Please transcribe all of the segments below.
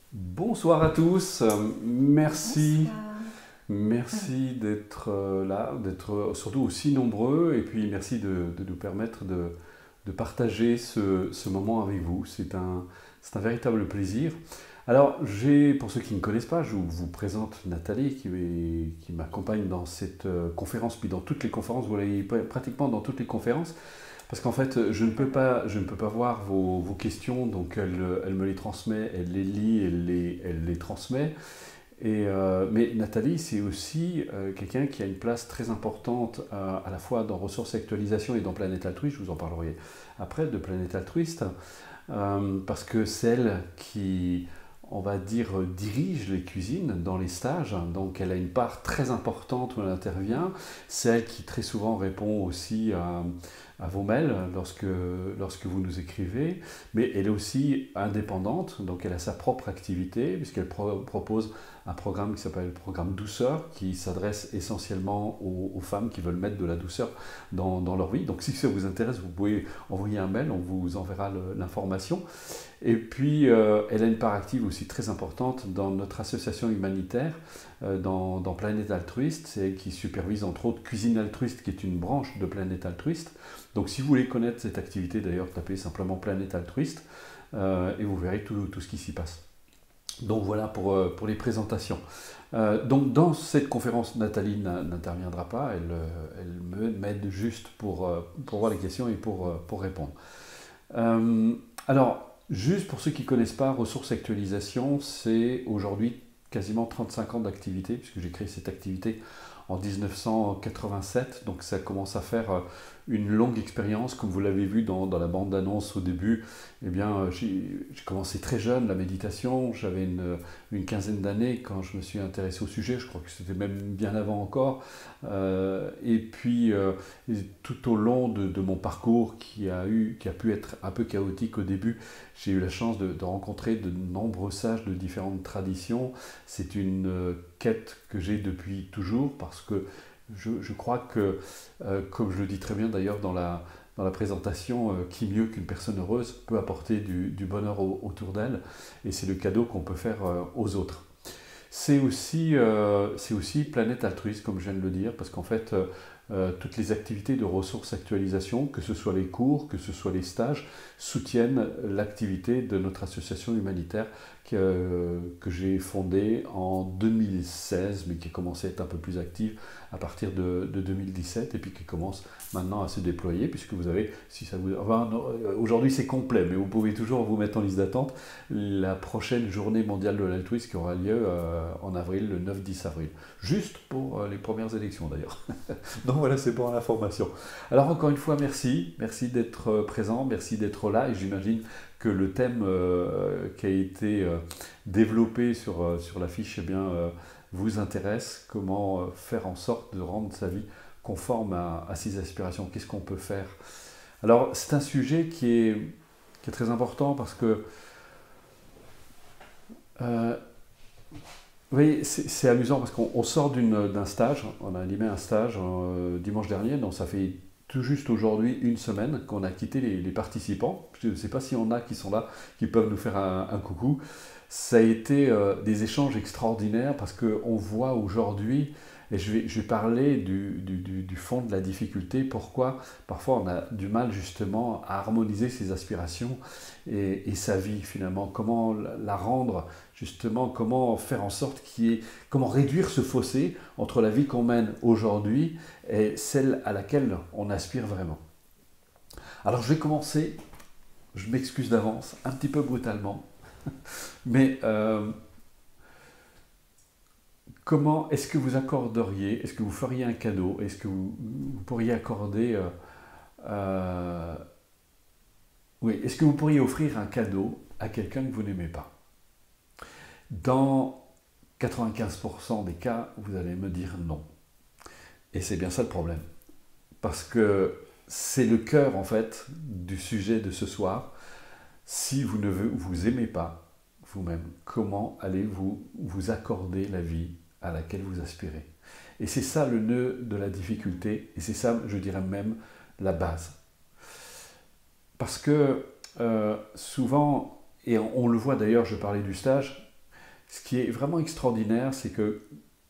Bonsoir à tous, merci, Bonsoir. merci d'être là, d'être surtout aussi nombreux et puis merci de nous permettre de partager ce moment avec vous. C'est un véritable plaisir. Alors, pour ceux qui ne connaissent pas, je vous présente Nathalie qui m'accompagne dans cette conférence, puis dans toutes les conférences, vous l'avez pratiquement dans toutes les conférences. Parce qu'en fait, je ne peux pas voir vos questions, donc elle me les transmet, elle les lit, elle les transmet. Mais Nathalie, c'est aussi quelqu'un qui a une place très importante à la fois dans Ressources Actualisation et dans Planète Altruiste. Je vous en parlerai après de Planète Altruiste, parce que c'est elle qui, on va dire, dirige les cuisines dans les stages. Donc elle a une part très importante où elle intervient. C'est elle qui très souvent répond aussi à vos mails lorsque vous nous écrivez. Mais elle est aussi indépendante, donc elle a sa propre activité, puisqu'elle propose un programme qui s'appelle le programme Douceur, qui s'adresse essentiellement aux femmes qui veulent mettre de la douceur dans leur vie. Donc si ça vous intéresse, vous pouvez envoyer un mail, on vous enverra l'information. Et puis, elle a une part active aussi très importante dans notre association humanitaire, dans Planète Altruiste. C'est elle qui supervise entre autres Cuisine Altruiste, qui est une branche de Planète Altruiste. Donc si vous voulez connaître cette activité, d'ailleurs, tapez simplement Planète Altruiste et vous verrez tout ce qui s'y passe. Donc voilà pour les présentations. Donc dans cette conférence, Nathalie n'interviendra pas, elle m'aide juste pour voir les questions et pour répondre. Alors, juste pour ceux qui ne connaissent pas, Ressources Actualisation, c'est aujourd'hui quasiment 35 ans d'activité, puisque j'ai créé cette activité en 1987, donc ça commence à faire une longue expérience, comme vous l'avez vu dans la bande-annonce au début. Eh bien, j'ai commencé très jeune la méditation, j'avais une quinzaine d'années quand je me suis intéressé au sujet, je crois que c'était même bien avant encore. Et puis, tout au long de mon parcours qui a pu être un peu chaotique au début, j'ai eu la chance de rencontrer de nombreux sages de différentes traditions. C'est une quête que j'ai depuis toujours parce que je crois que, comme je le dis très bien d'ailleurs dans la présentation, qui mieux qu'une personne heureuse peut apporter du bonheur autour d'elle, et c'est le cadeau qu'on peut faire aux autres. C'est aussi Planète Altruiste, comme je viens de le dire, parce qu'en fait, toutes les activités de ressources actualisation, que ce soit les cours, que ce soit les stages, soutiennent l'activité de notre association humanitaire que j'ai fondée en 2016, mais qui a commencé à être un peu plus active à partir de 2017, et puis qui commence maintenant à se déployer, puisque vous avez, si ça vous, enfin, aujourd'hui c'est complet, mais vous pouvez toujours vous mettre en liste d'attente, la prochaine journée mondiale de l'altruisme qui aura lieu en avril, le 9-10 avril. Juste pour les premières élections d'ailleurs. Donc voilà, c'est pour l'information. Alors encore une fois, merci. Merci d'être présent, merci d'être là. Et j'imagine que le thème qui a été développé sur l'affiche eh bien, vous intéresse. Comment faire en sorte de rendre sa vie conforme à ses aspirations. Qu'est-ce qu'on peut faire? Alors c'est un sujet qui est très important parce que euh, vous voyez, c'est amusant parce qu'on sort d'un stage, on a animé un stage dimanche dernier, donc ça fait tout juste aujourd'hui une semaine qu'on a quitté les participants. Je ne sais pas s'il y en a qui sont là, qui peuvent nous faire un coucou. Ça a été des échanges extraordinaires parce qu'on voit aujourd'hui, et je vais parler du fond de la difficulté, pourquoi parfois on a du mal justement à harmoniser ses aspirations et sa vie finalement, comment la rendre justement, comment faire en sorte comment réduire ce fossé entre la vie qu'on mène aujourd'hui et celle à laquelle on aspire vraiment. Alors je vais commencer, je m'excuse d'avance, un petit peu brutalement, mais comment est-ce que vous accorderiez, est-ce que vous feriez un cadeau, est-ce que vous pourriez accorder, euh, oui, est-ce que vous pourriez offrir un cadeau à quelqu'un que vous n'aimez pas? Dans 95% des cas, vous allez me dire non. Et c'est bien ça le problème. Parce que c'est le cœur, en fait, du sujet de ce soir. Si vous ne vous aimez pas vous-même, comment allez-vous vous accorder la vie à laquelle vous aspirez? Et c'est ça le nœud de la difficulté, et c'est ça, je dirais même, la base. Parce que souvent, et on le voit d'ailleurs, je parlais du stage, ce qui est vraiment extraordinaire, c'est que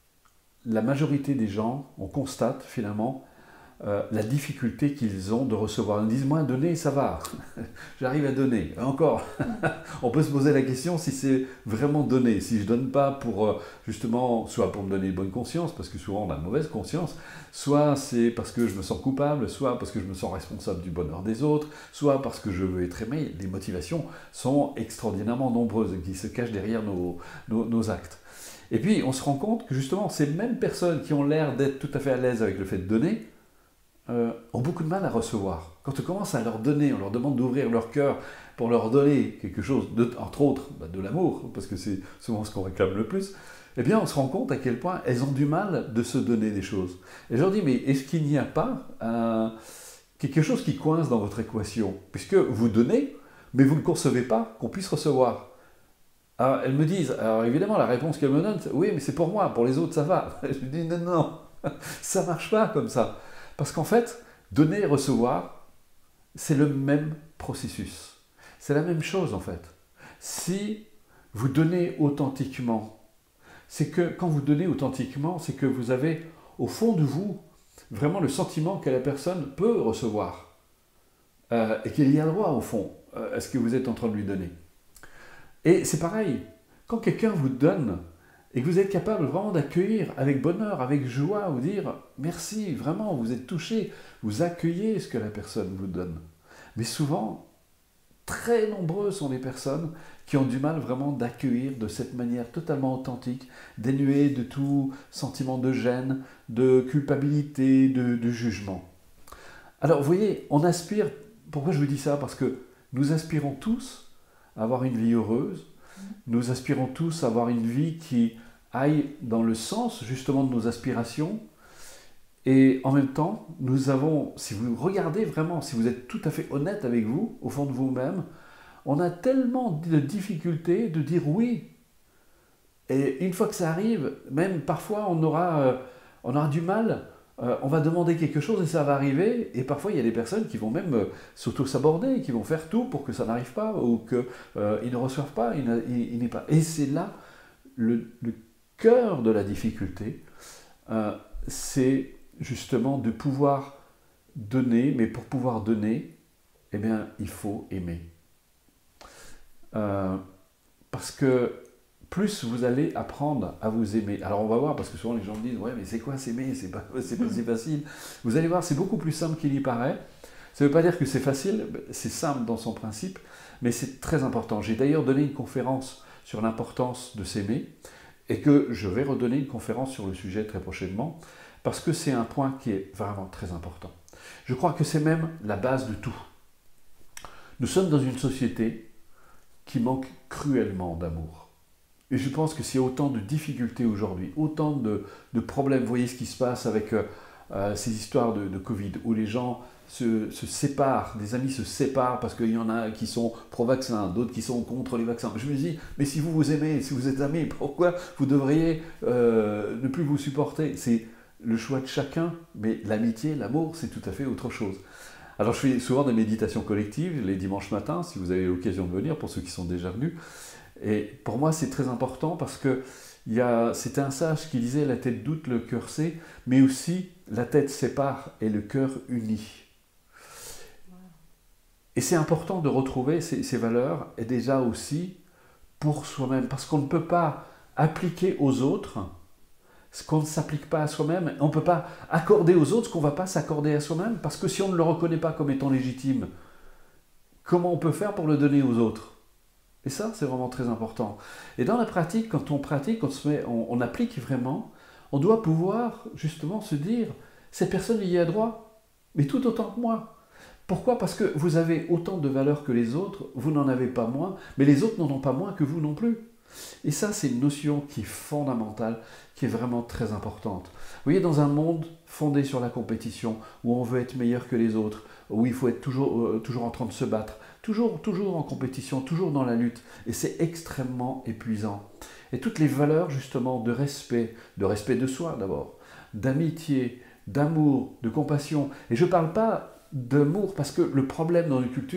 la majorité des gens, on constate finalement la difficulté qu'ils ont de recevoir. Ils disent, moi, donner, ça va, j'arrive à donner. Encore, on peut se poser la question si c'est vraiment donner. Si je ne donne pas pour, justement, soit pour me donner une bonne conscience, parce que souvent on a une mauvaise conscience, soit c'est parce que je me sens coupable, soit parce que je me sens responsable du bonheur des autres, soit parce que je veux être aimé. Les motivations sont extraordinairement nombreuses et qui se cachent derrière nos actes. Et puis, on se rend compte que justement, ces mêmes personnes qui ont l'air d'être tout à fait à l'aise avec le fait de donner, ont beaucoup de mal à recevoir. Quand on commence à leur donner, on leur demande d'ouvrir leur cœur pour leur donner quelque chose, entre autres de l'amour, parce que c'est souvent ce qu'on réclame le plus, eh bien on se rend compte à quel point elles ont du mal de se donner des choses. Et je leur dis, mais est-ce qu'il n'y a pas quelque chose qui coince dans votre équation? Puisque vous donnez, mais vous ne concevez pas qu'on puisse recevoir. Alors, elles me disent, alors évidemment la réponse qu'elles me donnent, c'est, oui mais c'est pour moi, pour les autres ça va. Je dis non, non, ça ne marche pas comme ça. Parce qu'en fait, donner et recevoir, c'est le même processus. C'est la même chose en fait. Si vous donnez authentiquement, c'est que quand vous donnez authentiquement, c'est que vous avez au fond de vous vraiment le sentiment que la personne peut recevoir et qu'il y a droit au fond à ce que vous êtes en train de lui donner. Et c'est pareil, quand quelqu'un vous donne et que vous êtes capable vraiment d'accueillir avec bonheur, avec joie, vous dire merci, vraiment, vous êtes touché, vous accueillez ce que la personne vous donne. Mais souvent, très nombreuses sont les personnes qui ont du mal vraiment d'accueillir de cette manière totalement authentique, dénuée de tout sentiment de gêne, de culpabilité, de jugement. Alors, vous voyez, on aspire, pourquoi je vous dis ça? Parce que nous aspirons tous à avoir une vie heureuse, nous aspirons tous à avoir une vie qui aille dans le sens justement de nos aspirations. Et en même temps, nous avons, si vous regardez vraiment, si vous êtes tout à fait honnête avec vous, au fond de vous-même, on a tellement de difficultés de dire oui. Et une fois que ça arrive, même parfois on aura du mal, on va demander quelque chose et ça va arriver. Et parfois il y a des personnes qui vont même s'auto-saborder, qui vont faire tout pour que ça n'arrive pas ou qu'ils ne reçoivent pas, il n'est pas. Et c'est là le cœur de la difficulté, c'est justement de pouvoir donner, mais pour pouvoir donner, eh bien, il faut aimer. Parce que plus vous allez apprendre à vous aimer. Alors on va voir, parce que souvent les gens me disent, ouais mais c'est quoi s'aimer? C'est pas si facile. Vous allez voir, c'est beaucoup plus simple qu'il y paraît. Ça ne veut pas dire que c'est facile, c'est simple dans son principe, mais c'est très important. J'ai d'ailleurs donné une conférence sur l'importance de s'aimer, et que je vais redonner une conférence sur le sujet très prochainement, parce que c'est un point qui est vraiment très important. Je crois que c'est même la base de tout. Nous sommes dans une société qui manque cruellement d'amour. Et je pense que s'il y a autant de difficultés aujourd'hui, autant de problèmes, vous voyez ce qui se passe avec ces histoires de Covid, où les gens se séparent, des amis se séparent parce qu'il y en a qui sont pro-vaccins, d'autres qui sont contre les vaccins. Je me dis, mais si vous vous aimez, si vous êtes amis, pourquoi vous devriez ne plus vous supporter? C'est le choix de chacun, mais l'amitié, l'amour, c'est tout à fait autre chose. Alors je fais souvent des méditations collectives les dimanches matins, si vous avez l'occasion de venir, pour ceux qui sont déjà venus. Et pour moi, c'est très important parce que c'était un sage qui disait « la tête doute, le cœur sait », mais aussi « la tête sépare et le cœur unit ». Et c'est important de retrouver ces valeurs, et déjà aussi pour soi-même, parce qu'on ne peut pas appliquer aux autres ce qu'on ne s'applique pas à soi-même. On ne peut pas accorder aux autres ce qu'on ne va pas s'accorder à soi-même, parce que si on ne le reconnaît pas comme étant légitime, comment on peut faire pour le donner aux autres? Et ça, c'est vraiment très important. Et dans la pratique, quand on pratique, on applique vraiment, on doit pouvoir justement se dire, cette personne y a droit, mais tout autant que moi. Pourquoi? Parce que vous avez autant de valeur que les autres, vous n'en avez pas moins, mais les autres n'en ont pas moins que vous non plus. Et ça, c'est une notion qui est fondamentale, qui est vraiment très importante. Vous voyez, dans un monde fondé sur la compétition, où on veut être meilleur que les autres, où il faut être toujours en train de se battre, toujours en compétition, toujours dans la lutte, et c'est extrêmement épuisant. Et toutes les valeurs justement de respect de soi d'abord, d'amitié, d'amour, de compassion, et je ne parle pas d'amour parce que le problème dans nos cultures,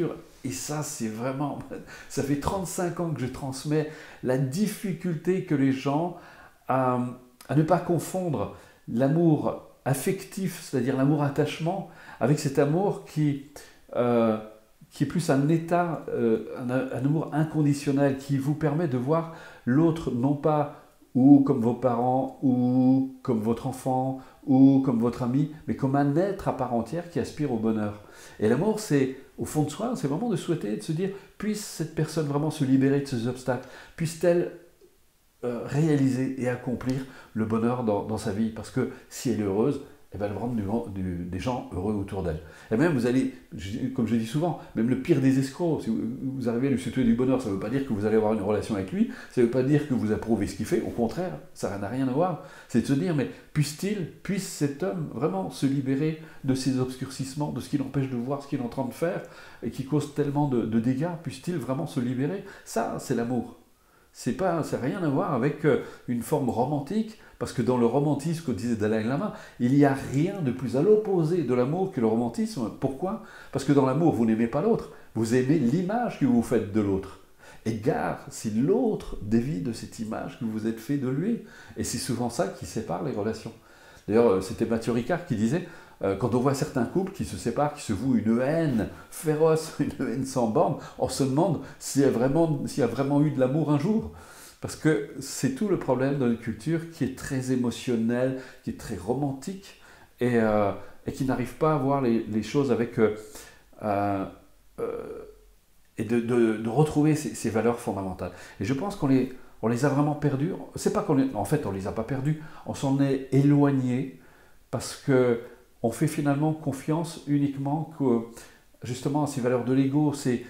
Et ça, c'est vraiment... Ça fait 35 ans que je transmets la difficulté que les gens à ne pas confondre l'amour affectif, c'est-à-dire l'amour attachement, avec cet amour qui est plus un état, un amour inconditionnel, qui vous permet de voir l'autre non pas ou comme vos parents, ou comme votre enfant, ou comme votre ami, mais comme un être à part entière qui aspire au bonheur. Et l'amour, c'est, au fond de soi, c'est vraiment de souhaiter, de se dire, puisse cette personne vraiment se libérer de ces obstacles, puisse-t-elle réaliser et accomplir le bonheur dans sa vie, parce que si elle est heureuse, elle va rendre des gens heureux autour d'elle. Et même, vous allez, comme je dis souvent, même le pire des escrocs, si vous arrivez à lui souhaiter du bonheur, ça ne veut pas dire que vous allez avoir une relation avec lui, ça ne veut pas dire que vous approuvez ce qu'il fait, au contraire, ça n'a rien à voir. C'est de se dire, mais puisse cet homme vraiment se libérer de ses obscurcissements, de ce qui l'empêche de voir ce qu'il est en train de faire, et qui cause tellement de dégâts, puisse-t-il vraiment se libérer. Ça, c'est l'amour. C'est rien à voir avec une forme romantique, parce que dans le romantisme, comme disait Dalai Lama, il n'y a rien de plus à l'opposé de l'amour que le romantisme. Pourquoi? Parce que dans l'amour, vous n'aimez pas l'autre, vous aimez l'image que vous faites de l'autre. Et gare si l'autre dévie de cette image que vous êtes fait de lui. Et c'est souvent ça qui sépare les relations. D'ailleurs, c'était Mathieu Ricard qui disait, quand on voit certains couples qui se séparent, qui se vouent une haine féroce, une haine sans borne, on se demande s'il y a vraiment eu de l'amour un jour. Parce que c'est tout le problème de notre culture qui est très émotionnelle, qui est très romantique, et qui n'arrive pas à voir les choses avec... et de retrouver ces valeurs fondamentales. Et je pense qu'on les a vraiment perdues. C'est pas en fait, on les a pas perdues, on s'en est éloigné, parce que on fait finalement confiance uniquement justement à ces valeurs de l'ego, c'est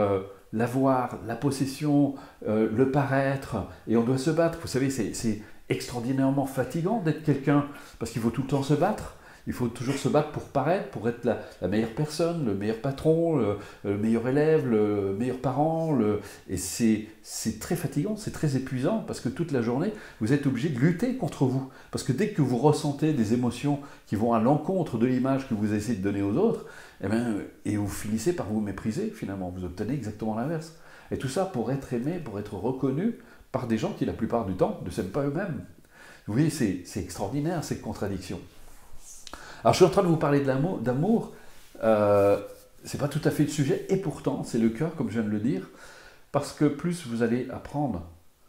l'avoir, la possession, le paraître, et on doit se battre. Vous savez, c'est extraordinairement fatigant d'être quelqu'un, parce qu'il faut tout le temps se battre. Il faut toujours se battre pour paraître, pour être la meilleure personne, le meilleur patron, le meilleur élève, le meilleur parent. Et c'est très fatigant, c'est très épuisant, parce que toute la journée, vous êtes obligé de lutter contre vous. Parce que dès que vous ressentez des émotions qui vont à l'encontre de l'image que vous essayez de donner aux autres, et vous finissez par vous mépriser, finalement. Vous obtenez exactement l'inverse. Et tout ça pour être aimé, pour être reconnu par des gens qui, la plupart du temps, ne s'aiment pas eux-mêmes. Vous voyez, c'est extraordinaire, ces contradictions. Alors, je suis en train de vous parler d'amour, c'est pas tout à fait le sujet, et pourtant, c'est le cœur, comme je viens de le dire, parce que plus vous allez apprendre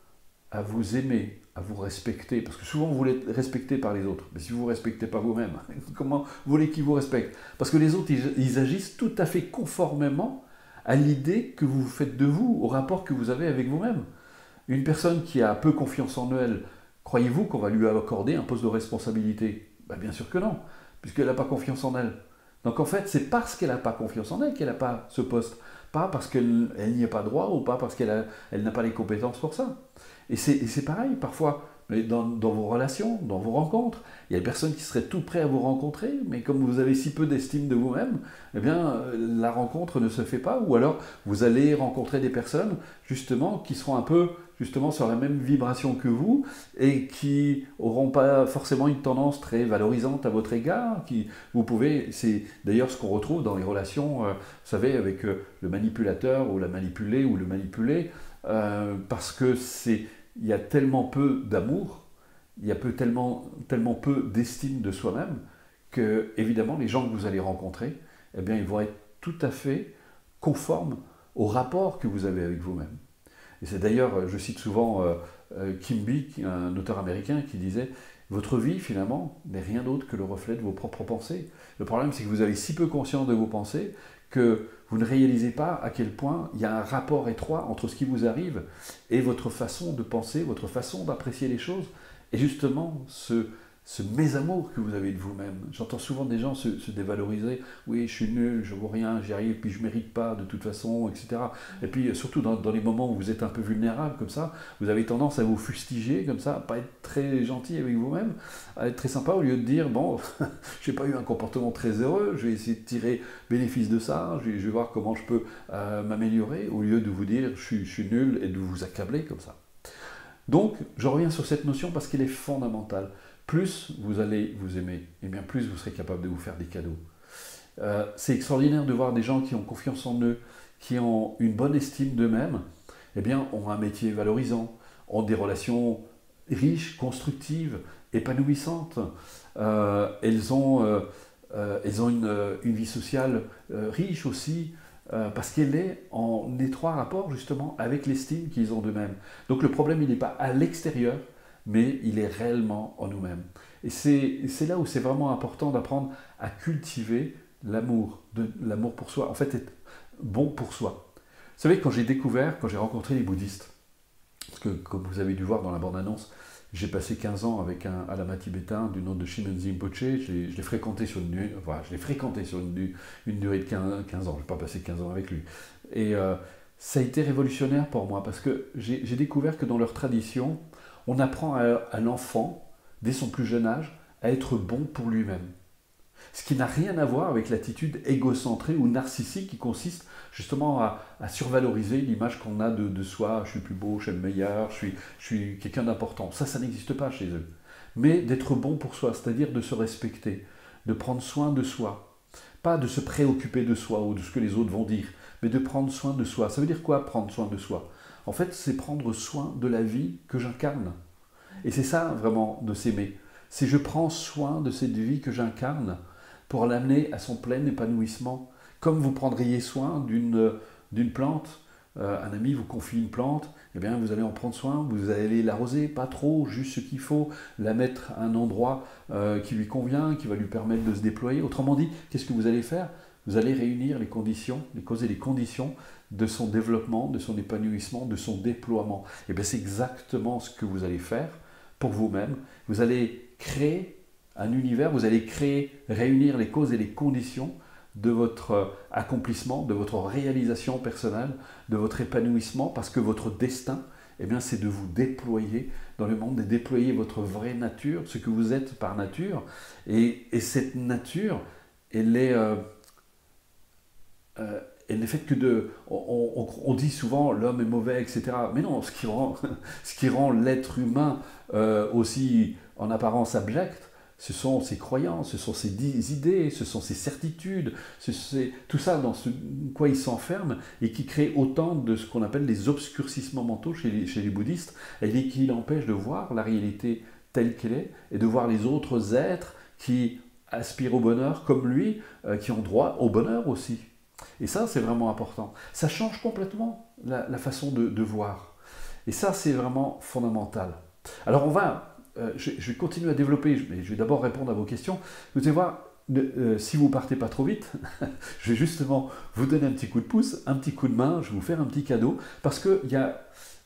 à vous aimer, à vous respecter, parce que souvent vous voulez être respecté par les autres, mais si vous ne vous respectez pas vous-même, comment vous voulez qu'ils vous respectent? Parce que les autres, ils agissent tout à fait conformément à l'idée que vous faites de vous, au rapport que vous avez avec vous-même. Une personne qui a peu confiance en elle, croyez-vous qu'on va lui accorder un poste de responsabilité? Bien sûr que non, puisqu'elle n'a pas confiance en elle. Donc en fait, c'est parce qu'elle n'a pas confiance en elle qu'elle n'a pas ce poste. Pas parce qu'elle n'y a pas droit, ou pas parce qu'elle n'a pas les compétences pour ça. Et c'est pareil, parfois, dans vos relations, dans vos rencontres, il y a des personnes qui seraient tout prêtes à vous rencontrer, mais comme vous avez si peu d'estime de vous-même, la rencontre ne se fait pas, ou alors vous allez rencontrer des personnes, justement, qui seront un peu justement sur la même vibration que vous, et qui n'auront pas forcément une tendance très valorisante à votre égard. C'est d'ailleurs ce qu'on retrouve dans les relations, vous savez, avec le manipulateur, ou la manipulée, ou le manipulé, parce que il y a tellement peu d'amour, il y a tellement peu d'estime de soi-même, que évidemment les gens que vous allez rencontrer, ils vont être tout à fait conformes au rapport que vous avez avec vous-même. Et c'est d'ailleurs, je cite souvent Kimby, un auteur américain, qui disait « Votre vie, finalement, n'est rien d'autre que le reflet de vos propres pensées. Le problème, c'est que vous avez si peu conscience de vos pensées que vous ne réalisez pas à quel point il y a un rapport étroit entre ce qui vous arrive et votre façon de penser, votre façon d'apprécier les choses. Et justement, ce mésamour que vous avez de vous-même. J'entends souvent des gens se dévaloriser. Oui, je suis nul, je ne vaux rien, j'y arrive, puis je ne mérite pas de toute façon, etc. Et puis surtout dans les moments où vous êtes un peu vulnérable comme ça, vous avez tendance à vous fustiger comme ça, à pas être très gentil avec vous-même, à être très sympa au lieu de dire, bon, je n'ai pas eu un comportement très heureux, je vais essayer de tirer bénéfice de ça, je vais voir comment je peux m'améliorer, au lieu de vous dire, je suis nul, et de vous accabler comme ça. Donc, je reviens sur cette notion parce qu'elle est fondamentale. Plus vous allez vous aimer, et bien plus vous serez capable de vous faire des cadeaux. C'est extraordinaire de voir des gens qui ont confiance en eux, qui ont une bonne estime d'eux-mêmes, eh bien, ont un métier valorisant, ont des relations riches, constructives, épanouissantes. Elles ont une vie sociale riche aussi, parce qu'elle est en étroit rapport justement avec l'estime qu'ils ont d'eux-mêmes. Donc le problème, il n'est pas à l'extérieur, mais il est réellement en nous-mêmes. Et c'est là où c'est vraiment important d'apprendre à cultiver l'amour pour soi, en fait être bon pour soi. Vous savez, quand j'ai rencontré les bouddhistes, parce que comme vous avez dû voir dans la bande-annonce, j'ai passé 15 ans avec un lama tibétain du nom de Shinonzi Rinpoche. Je l'ai fréquenté sur une durée de 15 ans. Je n'ai pas passé 15 ans avec lui. Et ça a été révolutionnaire pour moi parce que j'ai découvert que dans leur tradition, on apprend à l'enfant, dès son plus jeune âge, à être bon pour lui-même. Ce qui n'a rien à voir avec l'attitude égocentrée ou narcissique qui consiste justement à survaloriser l'image qu'on a de soi. Je suis plus beau, je suis le meilleur, je suis quelqu'un d'important. Ça n'existe pas chez eux. Mais d'être bon pour soi, c'est-à-dire de se respecter, de prendre soin de soi. Pas de se préoccuper de soi ou de ce que les autres vont dire, mais de prendre soin de soi. Ça veut dire quoi, prendre soin de soi? En fait, c'est prendre soin de la vie que j'incarne. Et c'est ça, vraiment, de s'aimer. C'est je prends soin de cette vie que j'incarne pour l'amener à son plein épanouissement. Comme vous prendriez soin d'une plante, un ami vous confie une plante, eh bien vous allez en prendre soin, vous allez l'arroser, pas trop, juste ce qu'il faut, la mettre à un endroit qui lui convient, qui va lui permettre de se déployer. Autrement dit, qu'est-ce que vous allez faire? Vous allez réunir les conditions, les causes et les conditions de son développement, de son épanouissement, de son déploiement. Et bien c'est exactement ce que vous allez faire pour vous-même. Vous allez créer un univers, vous allez réunir les causes et les conditions de votre accomplissement, de votre réalisation personnelle, de votre épanouissement, parce que votre destin, eh bien, c'est de vous déployer dans le monde et déployer votre vraie nature, ce que vous êtes par nature. Et cette nature, elle est faite que de... On dit souvent l'homme est mauvais, etc. Mais non, ce qui rend l'être humain aussi en apparence abject, ce sont ses croyances, ce sont ses idées, ce sont ses certitudes, c'est tout ça dans quoi il s'enferme et qui crée autant de ce qu'on appelle les obscurcissements mentaux chez les bouddhistes et qui l'empêche de voir la réalité telle qu'elle est et de voir les autres êtres qui aspirent au bonheur comme lui, qui ont droit au bonheur aussi. Et ça, c'est vraiment important. Ça change complètement la façon de voir. Et ça, c'est vraiment fondamental. Alors je vais continuer à développer, mais je vais d'abord répondre à vos questions. Vous allez voir, si vous ne partez pas trop vite, je vais justement vous donner un petit coup de pouce, un petit coup de main, je vais vous faire un petit cadeau, parce qu'il y a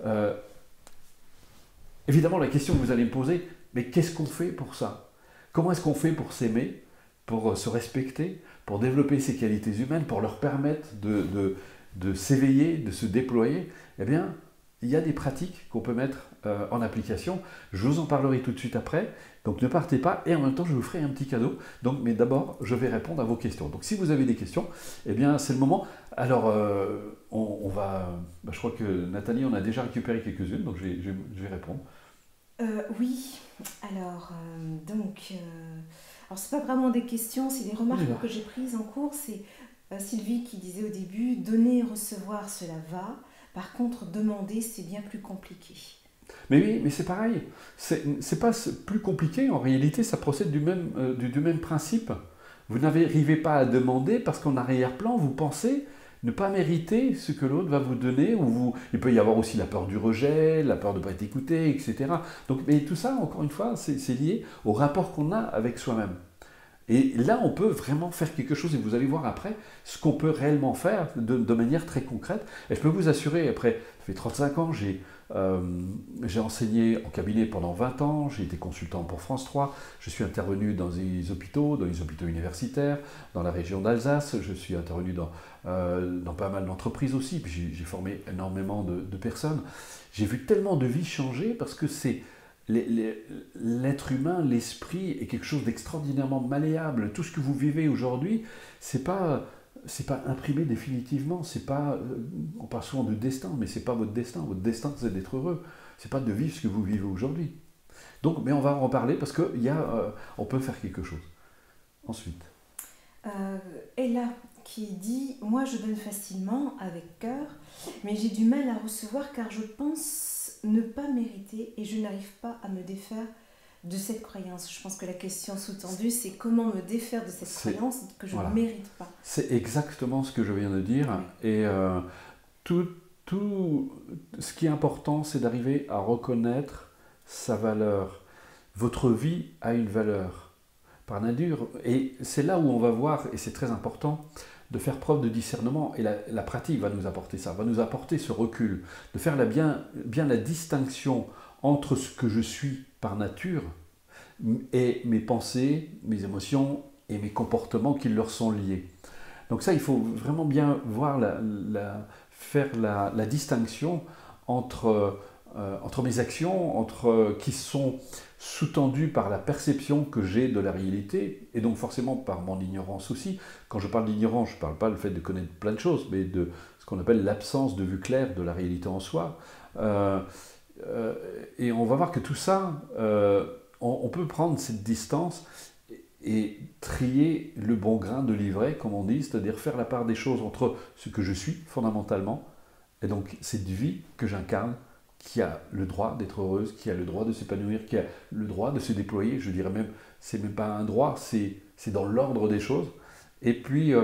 évidemment la question que vous allez me poser, mais qu'est-ce qu'on fait pour ça? Comment est-ce qu'on fait pour s'aimer, pour se respecter, pour développer ses qualités humaines, pour leur permettre de s'éveiller, de se déployer? Eh bien, il y a des pratiques qu'on peut mettre en application. Je vous en parlerai tout de suite après. Donc ne partez pas et en même temps je vous ferai un petit cadeau. Donc, mais d'abord je vais répondre à vos questions. Donc si vous avez des questions, eh bien c'est le moment. Alors on va... je crois que Nathalie en a déjà récupéré quelques-unes, donc je vais répondre. Oui, alors alors c'est pas vraiment des questions, c'est des remarques que j'ai prises en cours. C'est Sylvie qui disait au début, donner et recevoir cela va. Par contre, demander, c'est bien plus compliqué. Mais oui, mais c'est pareil. C'est pas plus compliqué. En réalité, ça procède du même principe. Vous n'arrivez pas à demander parce qu'en arrière-plan, vous pensez ne pas mériter ce que l'autre va vous donner. Il peut y avoir aussi la peur du rejet, la peur de ne pas être écouté, etc. Donc, mais tout ça, encore une fois, c'est lié au rapport qu'on a avec soi-même. Et là, on peut vraiment faire quelque chose, et vous allez voir après ce qu'on peut réellement faire de manière très concrète. Et je peux vous assurer, après, ça fait 35 ans, j'ai enseigné en cabinet pendant 20 ans, j'ai été consultant pour France 3, je suis intervenu dans les hôpitaux universitaires, dans la région d'Alsace, je suis intervenu dans pas mal d'entreprises aussi, puis j'ai formé énormément de personnes. J'ai vu tellement de vies changer parce que l'être humain, l'esprit est quelque chose d'extraordinairement malléable. Tout ce que vous vivez aujourd'hui, c'est pas imprimé définitivement. C'est pas, on parle souvent de destin, mais c'est pas votre destin. Votre destin, c'est d'être heureux. C'est pas de vivre ce que vous vivez aujourd'hui. Donc, mais on va en reparler parce que on peut faire quelque chose. Ensuite. Ella qui dit « Moi, je donne facilement, avec cœur, mais j'ai du mal à recevoir car je pense ne pas mériter et je n'arrive pas à me défaire de cette croyance. » Je pense que la question sous-tendue, c'est comment me défaire de cette croyance que je ne mérite pas. C'est exactement ce que je viens de dire. Oui. Et tout ce qui est important, c'est d'arriver à reconnaître sa valeur. Votre vie a une valeur par nature. Et c'est là où on va voir, et c'est très important, de faire preuve de discernement. Et la pratique va nous apporter ça, va nous apporter ce recul, de faire bien la distinction entre ce que je suis par nature et mes pensées, mes émotions et mes comportements qui leur sont liés. Donc ça, il faut vraiment bien voir faire la distinction entre mes actions, qui sont sous-tendues par la perception que j'ai de la réalité, et donc forcément par mon ignorance aussi. Quand je parle d'ignorance, je ne parle pas du fait de connaître plein de choses, mais de ce qu'on appelle l'absence de vue claire de la réalité en soi. Et on va voir que tout ça, on peut prendre cette distance et trier le bon grain de l'ivraie, comme on dit, c'est-à-dire faire la part des choses entre ce que je suis fondamentalement, et donc cette vie que j'incarne, qui a le droit d'être heureuse, qui a le droit de s'épanouir, qui a le droit de se déployer. Je dirais même, c'est même pas un droit, c'est dans l'ordre des choses. Et puis,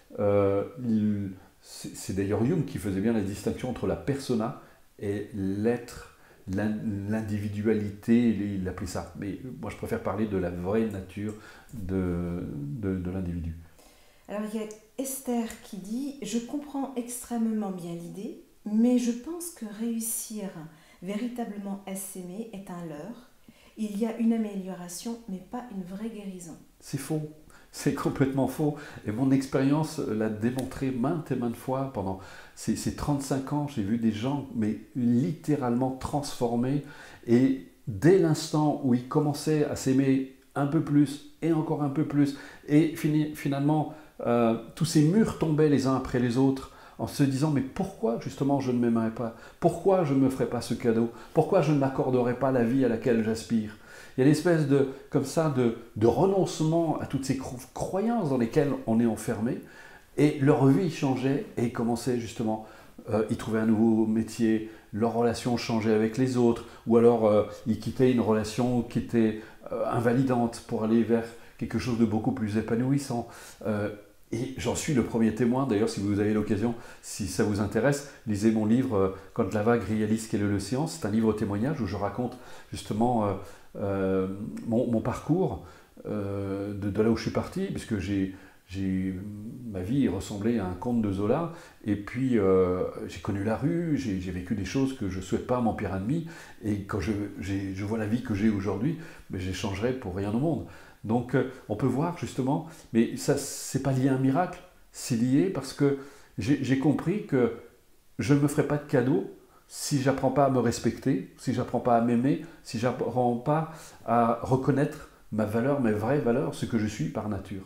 c'est d'ailleurs Jung qui faisait bien la distinction entre la persona et l'être, l'individualité, il appelait ça. Mais moi, je préfère parler de la vraie nature de l'individu. Alors, il y a Esther qui dit « Je comprends extrêmement bien l'idée, mais je pense que réussir véritablement à s'aimer est un leurre. Il y a une amélioration, mais pas une vraie guérison. » C'est faux. C'est complètement faux. Et mon expérience l'a démontré maintes et maintes fois. Pendant ces 35 ans, j'ai vu des gens, mais littéralement transformés. Et dès l'instant où ils commençaient à s'aimer un peu plus, et encore un peu plus, et finalement, tous ces murs tombaient les uns après les autres, en se disant, mais pourquoi justement je ne m'aimerais pas? Pourquoi je ne me ferais pas ce cadeau? Pourquoi je ne m'accorderais pas la vie à laquelle j'aspire? Il y a une espèce de renoncement à toutes ces croyances dans lesquelles on est enfermé, et leur vie changeait, et ils commençaient justement, ils trouvaient un nouveau métier, leur relation changeait avec les autres, ou alors ils quittaient une relation qui était invalidante pour aller vers quelque chose de beaucoup plus épanouissant. Et j'en suis le premier témoin. D'ailleurs, si vous avez l'occasion, si ça vous intéresse, lisez mon livre « Quand la vague réalise quel est l'océan ». C'est un livre témoignage où je raconte justement mon parcours de là où je suis parti, puisque ma vie ressemblait à un conte de Zola, et puis j'ai connu la rue, j'ai vécu des choses que je ne souhaite pas à mon pire ennemi, et quand je vois la vie que j'ai aujourd'hui, je l'échangerai pour rien au monde. Donc on peut voir justement, mais ça c'est pas lié à un miracle, c'est lié parce que j'ai compris que je ne me ferai pas de cadeau si j'apprends pas à me respecter, si j'apprends pas à m'aimer, si j'apprends pas à reconnaître ma valeur, mes vraies valeurs, ce que je suis par nature.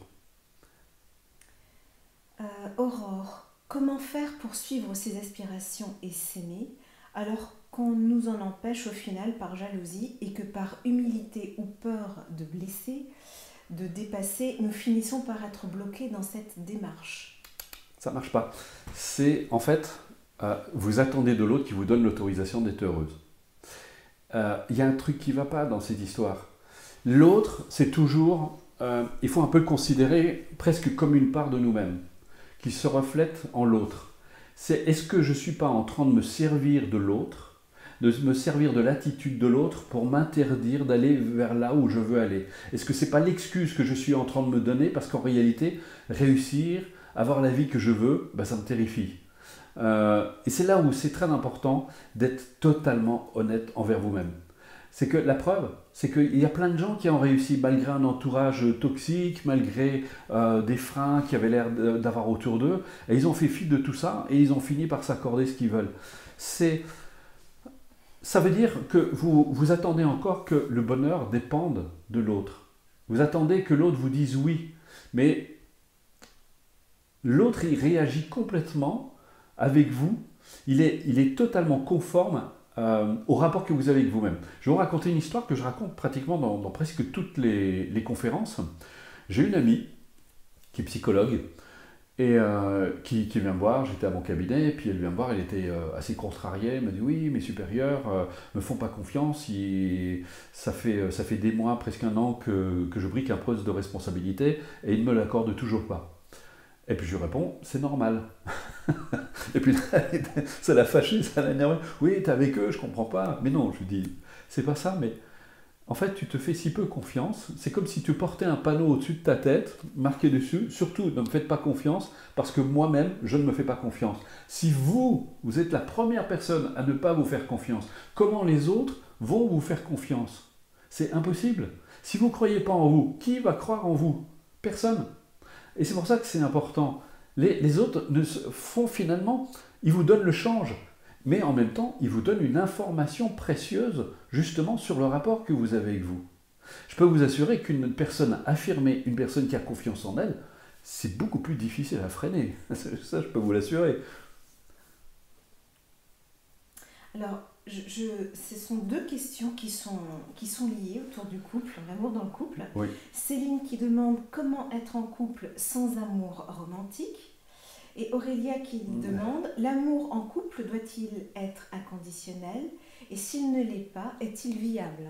Aurore, comment faire pour suivre ses aspirations et s'aimer alors qu'on nous en empêche au final par jalousie et que par humilité ou peur de blesser, de dépasser, nous finissons par être bloqués dans cette démarche? Ça ne marche pas. C'est en fait, vous attendez de l'autre qui vous donne l'autorisation d'être heureuse. Il y a un truc qui ne va pas dans cette histoire. L'autre, c'est toujours, il faut un peu le considérer presque comme une part de nous-mêmes, qui se reflète en l'autre. C'est est-ce que je ne suis pas en train de me servir de l'autre, de me servir de l'attitude de l'autre pour m'interdire d'aller vers là où je veux aller? Est-ce que ce n'est pas l'excuse que je suis en train de me donner parce qu'en réalité, réussir, avoir la vie que je veux, ça me terrifie. Et c'est là où c'est très important d'être totalement honnête envers vous-même. C'est que la preuve, c'est qu'il y a plein de gens qui ont réussi malgré un entourage toxique, malgré des freins qu'ils avaient l'air d'avoir autour d'eux, et ils ont fait fi de tout ça, et ils ont fini par s'accorder ce qu'ils veulent. Ça veut dire que vous attendez encore que le bonheur dépende de l'autre. Vous attendez que l'autre vous dise oui, mais l'autre, il réagit complètement avec vous, il est totalement conforme au rapport que vous avez avec vous-même. Je vais vous raconter une histoire que je raconte pratiquement dans presque toutes les conférences. J'ai une amie qui est psychologue et qui vient me voir, j'étais à mon cabinet, et puis elle vient me voir, elle était assez contrariée, elle m'a dit oui, mes supérieurs me font pas confiance, ça fait des mois, presque un an que je brique un poste de responsabilité, et ils ne me l'accordent toujours pas. Et puis je lui réponds, c'est normal. Et puis là, ça l'a fâché, ça l'a énervé. Oui, t'es avec eux, je comprends pas. Mais non, je lui dis, c'est pas ça, mais en fait, tu te fais si peu confiance. C'est comme si tu portais un panneau au-dessus de ta tête, marqué dessus, surtout ne me faites pas confiance, parce que moi-même, je ne me fais pas confiance. Si vous êtes la première personne à ne pas vous faire confiance, comment les autres vont vous faire confiance? C'est impossible. Si vous ne croyez pas en vous, qui va croire en vous? Personne. Et c'est pour ça que c'est important. Les autres font finalement, ils vous donnent le change, mais en même temps, ils vous donnent une information précieuse justement sur le rapport que vous avez avec vous. Je peux vous assurer qu'une personne affirmée, une personne qui a confiance en elle, c'est beaucoup plus difficile à freiner. Ça, je peux vous l'assurer. Alors, ce sont deux questions qui sont liées autour du couple, l'amour dans le couple. Oui. Céline qui demande comment être en couple sans amour romantique. Et Aurélia qui demande, l'amour en couple doit-il être inconditionnel? Et s'il ne l'est pas, est-il viable?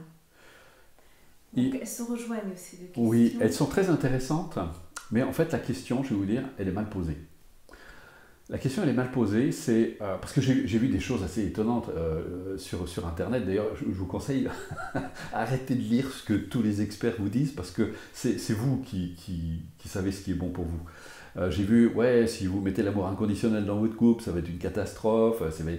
Donc, elles se rejoignent ces deux questions. Oui, elles sont très intéressantes, mais en fait la question, je vais vous dire, elle est mal posée. La question, elle est mal posée, c'est parce que j'ai vu des choses assez étonnantes sur Internet. D'ailleurs, je vous conseille, arrêtez de lire ce que tous les experts vous disent, parce que c'est vous qui savez ce qui est bon pour vous. J'ai vu, ouais, si vous mettez l'amour inconditionnel dans votre couple, ça va être une catastrophe.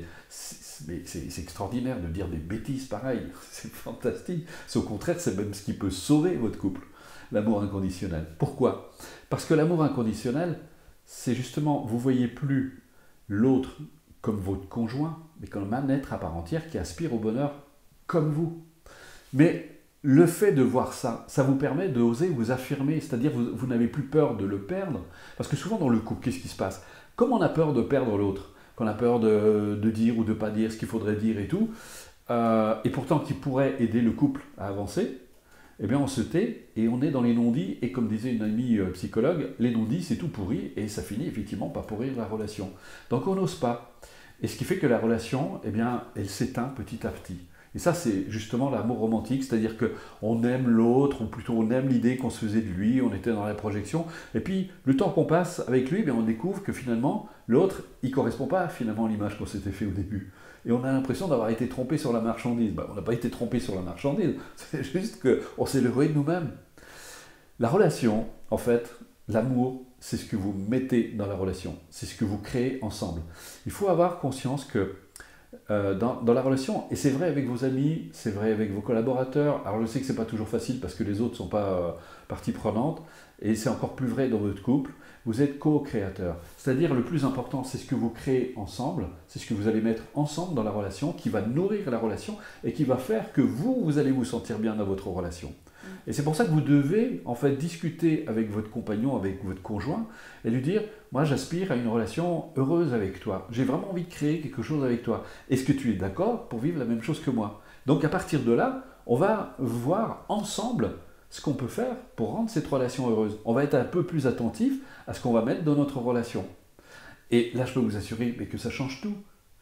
C'est extraordinaire de dire des bêtises pareilles. C'est fantastique. C'est au contraire, c'est même ce qui peut sauver votre couple, l'amour inconditionnel. Pourquoi? Parce que l'amour inconditionnel, c'est justement, vous ne voyez plus l'autre comme votre conjoint, mais comme un être à part entière qui aspire au bonheur comme vous. Mais le fait de voir ça, ça vous permet d'oser vous affirmer, c'est-à-dire vous n'avez plus peur de le perdre. Parce que souvent dans le couple, qu'est-ce qui se passe? Comme on a peur de perdre l'autre, qu'on a peur de dire ou de ne pas dire ce qu'il faudrait dire et tout, et pourtant qui pourrait aider le couple à avancer, eh bien on se tait et on est dans les non-dits, et comme disait une amie psychologue, les non-dits c'est tout pourri, et ça finit effectivement par pourrir la relation. Donc on n'ose pas. Et ce qui fait que la relation, eh bien, elle s'éteint petit à petit. Et ça c'est justement l'amour romantique, c'est-à-dire qu'on aime l'autre, ou plutôt on aime l'idée qu'on se faisait de lui, on était dans la projection, et puis le temps qu'on passe avec lui, eh bien, on découvre que finalement l'autre, il ne correspond pas finalement à l'image qu'on s'était fait au début. Et on a l'impression d'avoir été trompé sur la marchandise. On n'a pas été trompé sur la marchandise, c'est juste qu'on s'est leurré de nous-mêmes. La relation, en fait, l'amour, c'est ce que vous mettez dans la relation, c'est ce que vous créez ensemble. Il faut avoir conscience que dans la relation, et c'est vrai avec vos amis, c'est vrai avec vos collaborateurs, alors je sais que ce n'est pas toujours facile parce que les autres ne sont pas partie prenante, et c'est encore plus vrai dans votre couple, vous êtes co-créateur. C'est-à-dire le plus important, c'est ce que vous créez ensemble, c'est ce que vous allez mettre ensemble dans la relation, qui va nourrir la relation et qui va faire que vous allez vous sentir bien dans votre relation. Et c'est pour ça que vous devez en fait discuter avec votre compagnon, avec votre conjoint, et lui dire, moi j'aspire à une relation heureuse avec toi, j'ai vraiment envie de créer quelque chose avec toi. Est-ce que tu es d'accord pour vivre la même chose que moi? Donc à partir de là, on va voir ensemble ce qu'on peut faire pour rendre cette relation heureuse. On va être un peu plus attentif à ce qu'on va mettre dans notre relation. Et là, je peux vous assurer que ça change tout.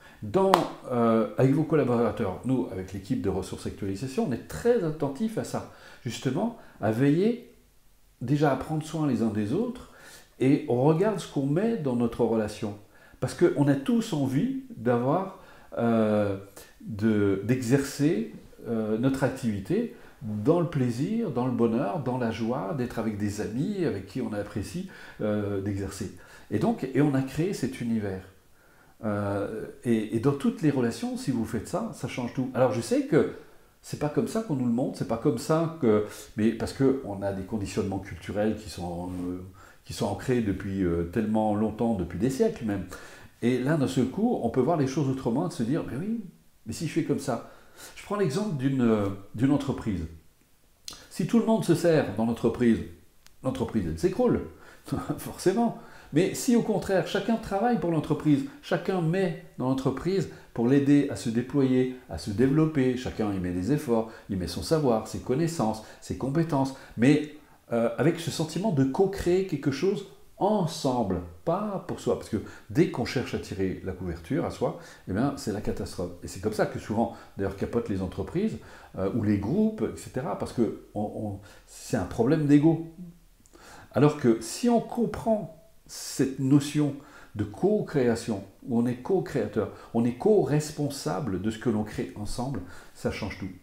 Avec vos collaborateurs, nous, avec l'équipe de ressources actualisation, on est très attentifs à ça. Justement, à veiller déjà à prendre soin les uns des autres, et on regarde ce qu'on met dans notre relation. Parce qu'on a tous envie d'exercer notre activité dans le plaisir, dans le bonheur, dans la joie, d'être avec des amis avec qui on apprécie d'exercer. Et on a créé cet univers. Et dans toutes les relations, si vous faites ça, ça change tout. Alors je sais que c'est pas comme ça qu'on nous le montre, c'est pas comme ça que... Mais parce qu'on a des conditionnements culturels qui sont ancrés depuis tellement longtemps, depuis des siècles même. Et là, d'un seul coup, on peut voir les choses autrement et se dire, mais oui, mais si je fais comme ça... Je prends l'exemple d'une entreprise. Si tout le monde se sert dans l'entreprise, elle s'écroule, forcément. Mais si au contraire, chacun travaille pour l'entreprise, chacun met dans l'entreprise pour l'aider à se déployer, à se développer, chacun y met des efforts, il met son savoir, ses connaissances, ses compétences, mais avec ce sentiment de co-créer quelque chose ensemble, pas pour soi. Parce que dès qu'on cherche à tirer la couverture à soi, eh bien, c'est la catastrophe. Et c'est comme ça que souvent, d'ailleurs, capotent les entreprises ou les groupes, etc. Parce que c'est un problème d'ego. Alors que si on comprend cette notion de co-création, où on est co-créateur, on est co-responsable de ce que l'on crée ensemble, ça change tout.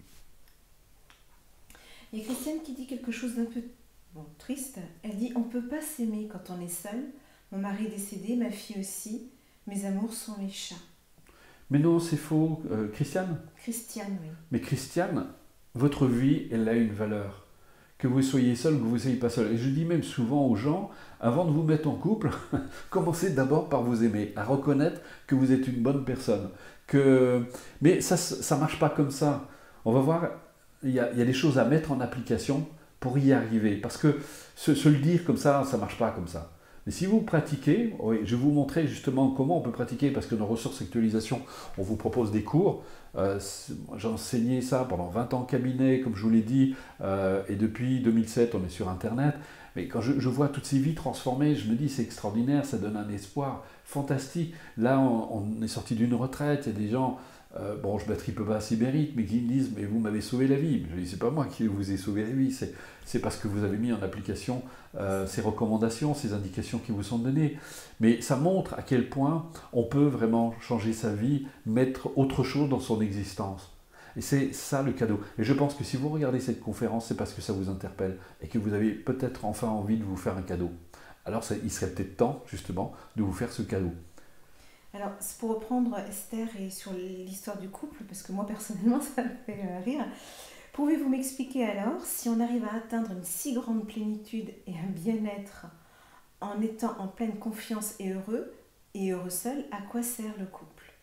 Il y a Christiane qui dit quelque chose d'un peu triste. Elle dit: on ne peut pas s'aimer quand on est seul. Mon mari est décédé, ma fille aussi. Mes amours sont mes chats. Mais non, c'est faux. Christiane ? Christiane, oui. Mais Christiane, votre vie, elle a une valeur. Que vous soyez seul, que vous ne soyez pas seul. Et je dis même souvent aux gens, avant de vous mettre en couple, commencez d'abord par vous aimer, à reconnaître que vous êtes une bonne personne. Mais ça ne marche pas comme ça. On va voir, il y a des choses à mettre en application pour y arriver. Parce que se le dire comme ça ne marche pas comme ça. Mais si vous pratiquez, oui, je vais vous montrer justement comment on peut pratiquer, parce que dans Ressources Actualisation, on vous propose des cours. J'ai enseigné ça pendant 20 ans en cabinet, comme je vous l'ai dit, et depuis 2007, on est sur Internet. Mais quand je vois toutes ces vies transformées, je me dis c'est extraordinaire, ça donne un espoir fantastique. Là, on est sorti d'une retraite, il y a des gens, bon, je ne battrai pas assez mérite, mais qui me disent mais vous m'avez sauvé la vie. Je dis c'est pas moi qui vous ai sauvé la vie, c'est parce que vous avez mis en application ces recommandations, ces indications qui vous sont données. Mais ça montre à quel point on peut vraiment changer sa vie, mettre autre chose dans son existence. Et c'est ça le cadeau. Et je pense que si vous regardez cette conférence, c'est parce que ça vous interpelle et que vous avez peut-être enfin envie de vous faire un cadeau. Alors il serait peut-être temps, justement, de vous faire ce cadeau. Alors, c'est pour reprendre Esther et sur l'histoire du couple, parce que moi, personnellement, ça me fait rire. Pouvez-vous m'expliquer alors, si on arrive à atteindre une si grande plénitude et un bien-être en étant en pleine confiance et heureux seul, à quoi sert le couple?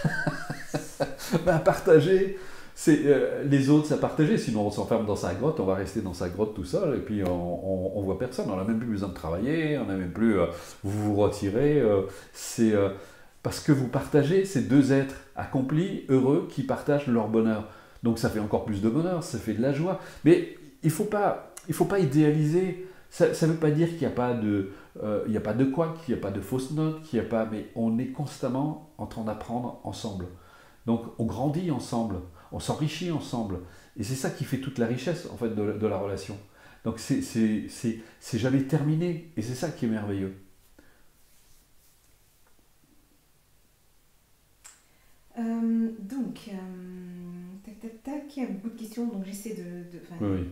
Partager, les autres, ça partager, sinon on s'enferme dans sa grotte, on va rester dans sa grotte tout seul, et puis on voit personne, on n'a même plus besoin de travailler, on n'a même plus, vous vous retirez, parce que vous partagez ces deux êtres accomplis, heureux, qui partagent leur bonheur. Donc ça fait encore plus de bonheur, ça fait de la joie. Mais il ne faut pas idéaliser. Ça ne veut pas dire qu'il n'y a pas de couac, qu'il n'y a pas de fausses notes, mais on est constamment en train d'apprendre ensemble. Donc on grandit ensemble, on s'enrichit ensemble. Et c'est ça qui fait toute la richesse en fait, de la relation. Donc c'est jamais terminé. Et c'est ça qui est merveilleux. Tac, il y a beaucoup de questions, donc j'essaie Oui.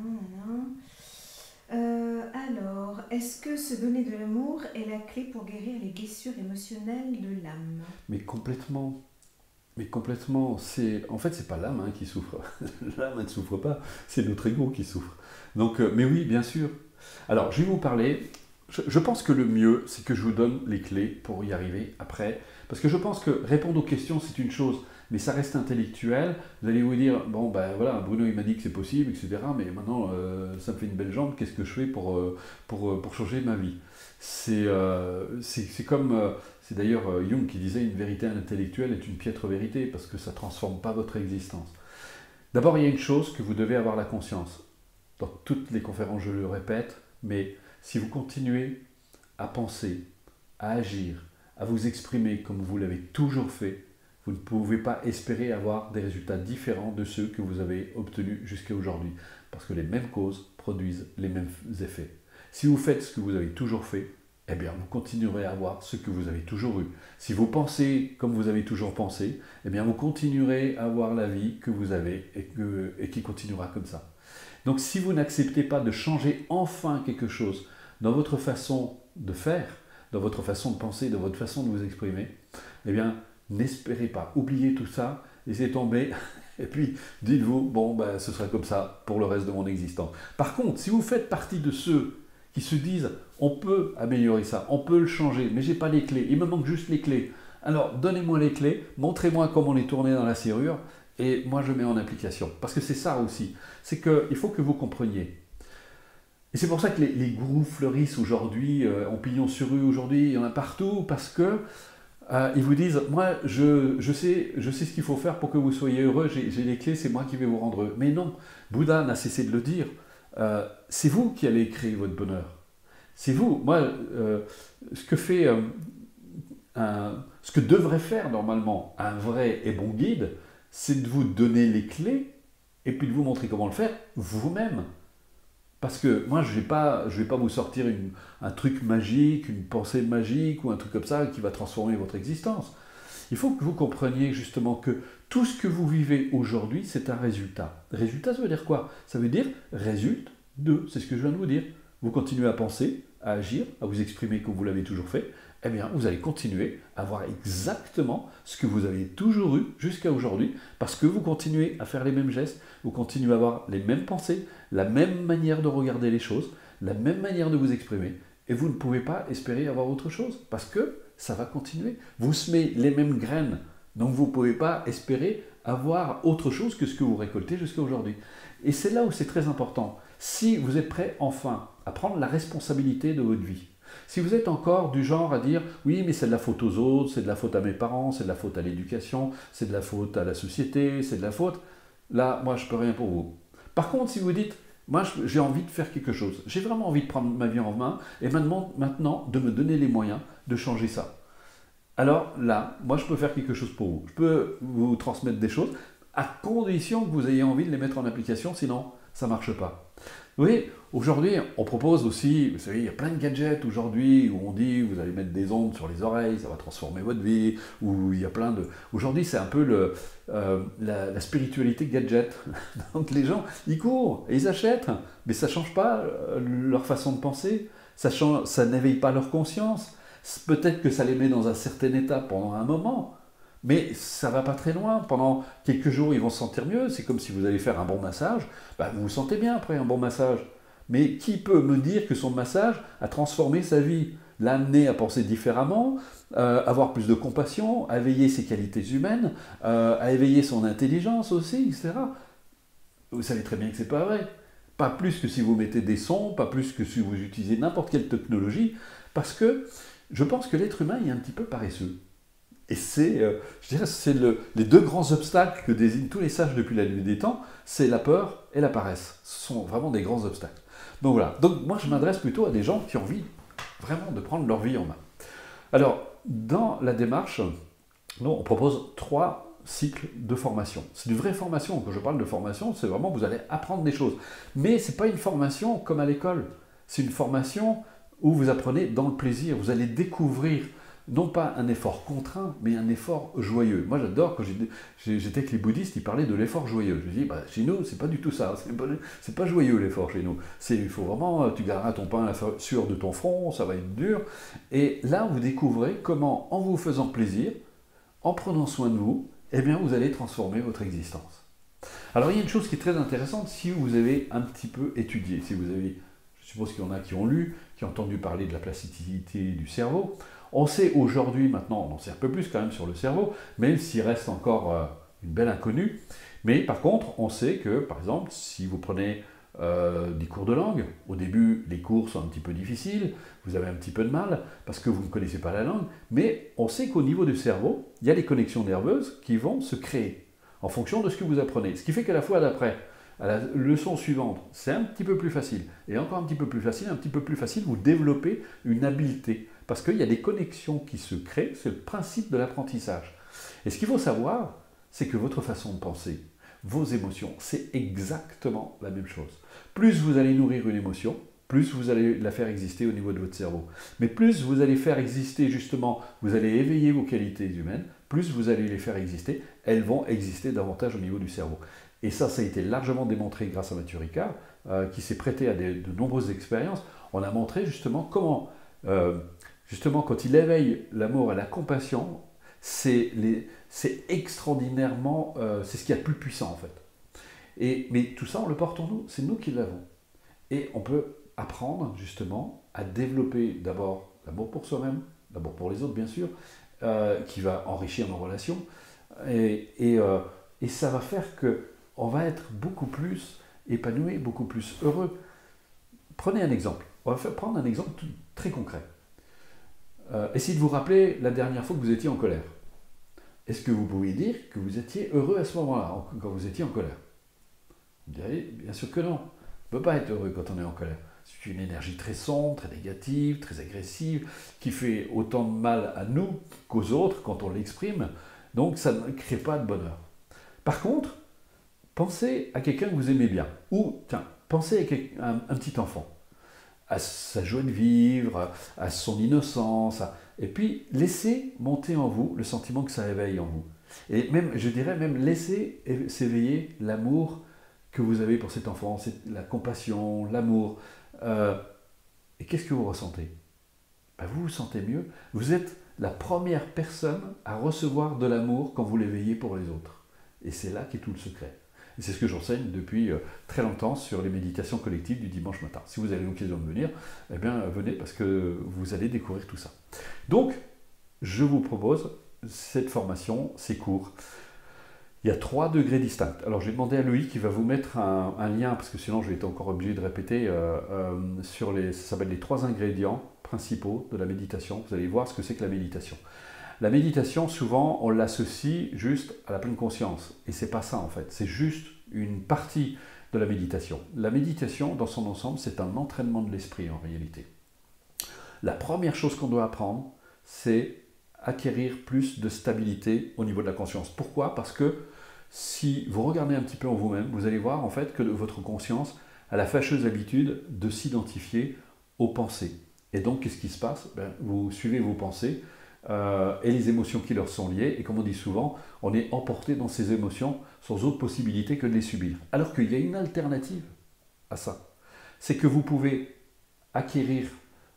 Alors, est-ce que se donner de l'amour est la clé pour guérir les blessures émotionnelles de l'âme? Mais complètement. En fait, c'est pas l'âme qui souffre. L'âme, elle ne souffre pas. C'est notre ego qui souffre. Donc, mais oui, bien sûr. Alors, je vais vous parler. Je pense que le mieux, c'est que je vous donne les clés pour y arriver après. Parce que je pense que répondre aux questions, c'est une chose, mais ça reste intellectuel. Vous allez vous dire, bon, ben voilà, Bruno, il m'a dit que c'est possible, etc. Mais maintenant, ça me fait une belle jambe, qu'est-ce que je fais pour changer ma vie? C'est comme, c'est d'ailleurs Jung qui disait, une vérité intellectuelle est une piètre vérité, parce que ça ne transforme pas votre existence. D'abord, il y a une chose que vous devez avoir la conscience. Dans toutes les conférences, je le répète, mais si vous continuez à penser, à agir, à vous exprimer comme vous l'avez toujours fait, vous ne pouvez pas espérer avoir des résultats différents de ceux que vous avez obtenus jusqu'à aujourd'hui. Parce que les mêmes causes produisent les mêmes effets. Si vous faites ce que vous avez toujours fait, eh bien vous continuerez à avoir ce que vous avez toujours eu. Si vous pensez comme vous avez toujours pensé, eh bien vous continuerez à avoir la vie que vous avez et qui continuera comme ça. Donc si vous n'acceptez pas de changer enfin quelque chose dans votre façon de faire, dans votre façon de penser, dans votre façon de vous exprimer, eh bien, n'espérez pas. Oubliez tout ça, laissez tomber, et puis dites-vous, bon, ben, ce sera comme ça pour le reste de mon existence. Par contre, si vous faites partie de ceux qui se disent, on peut améliorer ça, on peut le changer, mais je n'ai pas les clés, il me manque juste les clés. Alors, donnez-moi les clés, montrez-moi comment les tourner dans la serrure, et moi je mets en application. Parce que c'est ça aussi, c'est qu'il faut que vous compreniez. Et c'est pour ça que les gourous fleurissent aujourd'hui, en pignon sur rue aujourd'hui, il y en a partout, parce que ils vous disent, moi je sais ce qu'il faut faire pour que vous soyez heureux, j'ai les clés, c'est moi qui vais vous rendre heureux. Mais non, Bouddha n'a cessé de le dire, c'est vous qui allez créer votre bonheur. C'est vous. Moi, ce que fait ce que devrait faire normalement un vrai et bon guide, c'est de vous donner les clés et puis de vous montrer comment le faire vous-même. Parce que moi, je vais pas vous sortir un truc magique, une pensée magique ou un truc comme ça qui va transformer votre existence. Il faut que vous compreniez justement que tout ce que vous vivez aujourd'hui, c'est un résultat. Résultat, ça veut dire quoi? Ça veut dire résulte de, c'est ce que je viens de vous dire. Vous continuez à penser, à agir, à vous exprimer comme vous l'avez toujours fait, eh bien, vous allez continuer à avoir exactement ce que vous avez toujours eu jusqu'à aujourd'hui, parce que vous continuez à faire les mêmes gestes, vous continuez à avoir les mêmes pensées, la même manière de regarder les choses, la même manière de vous exprimer, et vous ne pouvez pas espérer avoir autre chose, parce que ça va continuer. Vous semez les mêmes graines, donc vous ne pouvez pas espérer avoir autre chose que ce que vous récoltez jusqu'à aujourd'hui. Et c'est là où c'est très important. Si vous êtes prêt enfin à prendre la responsabilité de votre vie, si vous êtes encore du genre à dire « oui, mais c'est de la faute aux autres, c'est de la faute à mes parents, c'est de la faute à l'éducation, c'est de la faute à la société, c'est de la faute… » Là, moi, je ne peux rien pour vous. Par contre, si vous dites « moi, j'ai envie de faire quelque chose, j'ai vraiment envie de prendre ma vie en main et maintenant de me donner les moyens de changer ça. » Alors là, moi, je peux faire quelque chose pour vous. Je peux vous transmettre des choses à condition que vous ayez envie de les mettre en application, sinon, ça ne marche pas. Vous voyez, aujourd'hui, on propose aussi, vous savez, il y a plein de gadgets aujourd'hui où on dit vous allez mettre des ondes sur les oreilles, ça va transformer votre vie, ou il y a plein de… Aujourd'hui, c'est un peu la spiritualité gadget. Donc les gens, ils courent et ils achètent, mais ça ne change pas leur façon de penser, ça n'éveille pas leur conscience. Peut-être que ça les met dans un certain état pendant un moment, mais ça ne va pas très loin. Pendant quelques jours, ils vont se sentir mieux. C'est comme si vous allez faire un bon massage. Vous vous sentez bien après un bon massage. Mais qui peut me dire que son massage a transformé sa vie? L'a amené à penser différemment, avoir plus de compassion, à éveiller ses qualités humaines, à éveiller son intelligence aussi, etc. Vous savez très bien que ce n'est pas vrai. Pas plus que si vous mettez des sons, pas plus que si vous utilisez n'importe quelle technologie, parce que je pense que l'être humain est un petit peu paresseux. Et je dirais, les deux grands obstacles que désignent tous les sages depuis la nuit des temps, c'est la peur et la paresse. Ce sont vraiment des grands obstacles. Donc voilà. Donc moi, je m'adresse plutôt à des gens qui ont envie vraiment de prendre leur vie en main. Alors, dans la démarche, nous, on propose 3 cycles de formation. C'est une vraie formation. Quand je parle de formation, c'est vraiment vous allez apprendre des choses. Mais ce n'est pas une formation comme à l'école. C'est une formation où vous apprenez dans le plaisir. Vous allez découvrir non pas un effort contraint, mais un effort joyeux. Moi, j'adore, quand j'étais avec les bouddhistes, ils parlaient de l'effort joyeux. Je dis, chez nous, c'est pas du tout ça. C'est pas joyeux, l'effort, chez nous. Il faut vraiment, tu garderas ton pain à la sueur de ton front, ça va être dur. Et là, vous découvrez comment, en vous faisant plaisir, en prenant soin de vous, eh bien, vous allez transformer votre existence. Alors, il y a une chose qui est très intéressante, si vous avez un petit peu étudié, si vous avez, je suppose qu'il y en a qui ont lu, qui ont entendu parler de la plasticité du cerveau. On sait aujourd'hui, maintenant, on en sait un peu plus quand même sur le cerveau, même s'il reste encore une belle inconnue. Mais par contre, on sait que, par exemple, si vous prenez des cours de langue, au début, les cours sont un petit peu difficiles, vous avez un petit peu de mal parce que vous ne connaissez pas la langue, mais on sait qu'au niveau du cerveau, il y a les connexions nerveuses qui vont se créer en fonction de ce que vous apprenez. Ce qui fait qu'à la fois d'après, à la leçon suivante, c'est un petit peu plus facile. Et encore un petit peu plus facile, vous développez une habileté. Parce qu'il y a des connexions qui se créent, c'est le principe de l'apprentissage. Et ce qu'il faut savoir, c'est que votre façon de penser, vos émotions, c'est exactement la même chose. Plus vous allez nourrir une émotion, plus vous allez la faire exister au niveau de votre cerveau. Mais plus vous allez faire exister justement, vous allez éveiller vos qualités humaines, plus vous allez les faire exister, elles vont exister davantage au niveau du cerveau. Et ça a été largement démontré grâce à Mathieu Ricard, qui s'est prêté à de nombreuses expériences. On a montré justement comment, justement, quand il éveille l'amour et la compassion, c'est extraordinairement, c'est ce qu'il y a de plus puissant en fait. Mais tout ça, on le porte en nous, c'est nous qui l'avons. Et on peut apprendre justement à développer d'abord l'amour pour soi-même, l'amour pour les autres bien sûr, qui va enrichir nos relations, et ça va faire qu'on va être beaucoup plus épanoui, beaucoup plus heureux. Prenez un exemple. On va prendre un exemple très concret. Essayez de vous rappeler la dernière fois que vous étiez en colère. Est-ce que vous pouvez dire que vous étiez heureux à ce moment-là, quand vous étiez en colère? Vous direz, bien sûr que non. On ne peut pas être heureux quand on est en colère. C'est une énergie très sombre, très négative, très agressive, qui fait autant de mal à nous qu'aux autres quand on l'exprime. Donc ça ne crée pas de bonheur. Par contre, pensez à quelqu'un que vous aimez bien. Ou, tiens, pensez à un petit enfant, à sa joie de vivre, à son innocence. Et puis, laissez monter en vous le sentiment que ça éveille en vous. Et même, je dirais même, laissez s'éveiller l'amour que vous avez pour cet enfant, la compassion, l'amour. Et qu'est-ce que vous ressentez? Ben, vous vous sentez mieux. Vous êtes la première personne à recevoir de l'amour quand vous l'éveillez pour les autres. Et c'est là qu'est tout le secret. Et c'est ce que j'enseigne depuis très longtemps sur les méditations collectives du dimanche matin. Si vous avez l'occasion de venir, eh bien venez parce que vous allez découvrir tout ça. Donc, je vous propose cette formation, ces cours. Il y a 3 degrés distincts. Alors, j'ai demandé à Loïc qui va vous mettre un lien, parce que sinon je vais être encore obligé de répéter, ça s'appelle les 3 ingrédients principaux de la méditation. Vous allez voir ce que c'est que la méditation. La méditation, souvent, on l'associe juste à la pleine conscience. Et c'est pas ça, en fait. C'est juste une partie de la méditation. La méditation, dans son ensemble, c'est un entraînement de l'esprit, en réalité. La première chose qu'on doit apprendre, c'est acquérir plus de stabilité au niveau de la conscience. Pourquoi? Parce que si vous regardez un petit peu en vous-même, vous allez voir, en fait, que votre conscience a la fâcheuse habitude de s'identifier aux pensées. Et donc, qu'est-ce qui se passe? Vous suivez vos pensées, et les émotions qui leur sont liées, et comme on dit souvent, on est emporté dans ces émotions sans autre possibilité que de les subir. Alors qu'il y a une alternative à ça. C'est que vous pouvez acquérir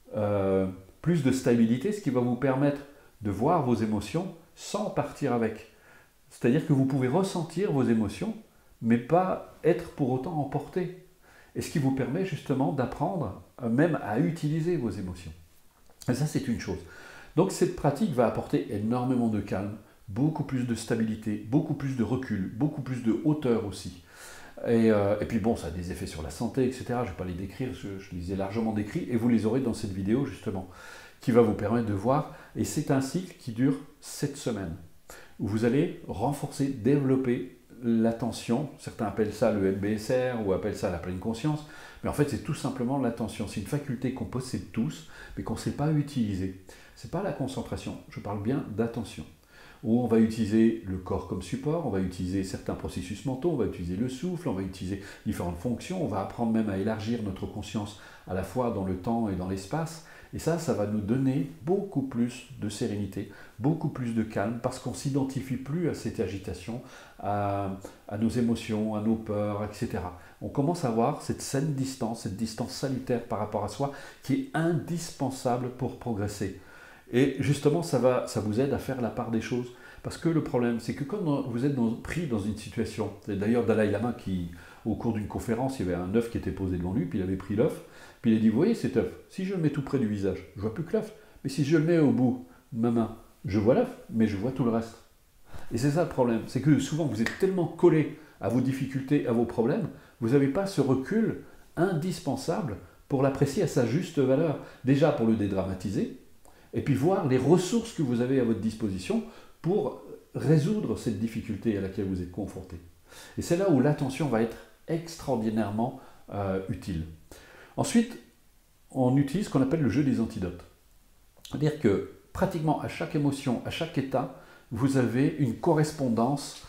plus de stabilité, ce qui va vous permettre de voir vos émotions sans partir avec. C'est-à-dire que vous pouvez ressentir vos émotions, mais pas être pour autant emporté. Et ce qui vous permet justement d'apprendre même à utiliser vos émotions. Et ça, c'est une chose. Donc cette pratique va apporter énormément de calme, beaucoup plus de stabilité, beaucoup plus de recul, beaucoup plus de hauteur aussi. Et puis bon, ça a des effets sur la santé, etc. Je ne vais pas les décrire, je les ai largement décrits, et vous les aurez dans cette vidéo justement, qui va vous permettre de voir. Et c'est un cycle qui dure 7 semaines, où vous allez renforcer, développer l'attention. Certains appellent ça le MBSR ou appellent ça la pleine conscience, mais en fait c'est tout simplement l'attention. C'est une faculté qu'on possède tous, mais qu'on ne sait pas utiliser. Ce n'est pas la concentration, je parle bien d'attention. Où on va utiliser le corps comme support, on va utiliser certains processus mentaux, on va utiliser le souffle, on va utiliser différentes fonctions, on va apprendre même à élargir notre conscience à la fois dans le temps et dans l'espace. Et ça va nous donner beaucoup plus de sérénité, beaucoup plus de calme, parce qu'on ne s'identifie plus à cette agitation, à nos émotions, à nos peurs, etc. On commence à avoir cette saine distance, cette distance salutaire par rapport à soi, qui est indispensable pour progresser. Et justement, ça vous aide à faire la part des choses. Parce que le problème, c'est que quand vous êtes pris dans une situation, c'est d'ailleurs Dalai Lama qui, au cours d'une conférence, il y avait un œuf qui était posé devant lui, puis il avait pris l'œuf, puis il a dit, vous voyez cet œuf, si je le mets tout près du visage, je vois plus que l'œuf, mais si je le mets au bout de ma main, je vois l'œuf, mais je vois tout le reste. Et c'est ça le problème, c'est que souvent vous êtes tellement collé à vos difficultés, à vos problèmes, vous n'avez pas ce recul indispensable pour l'apprécier à sa juste valeur. Déjà pour le dédramatiser, et puis voir les ressources que vous avez à votre disposition pour résoudre cette difficulté à laquelle vous êtes confronté. Et c'est là où l'attention va être extraordinairement utile. Ensuite, on utilise ce qu'on appelle le jeu des antidotes. C'est-à-dire que pratiquement à chaque émotion, à chaque état, vous avez une correspondance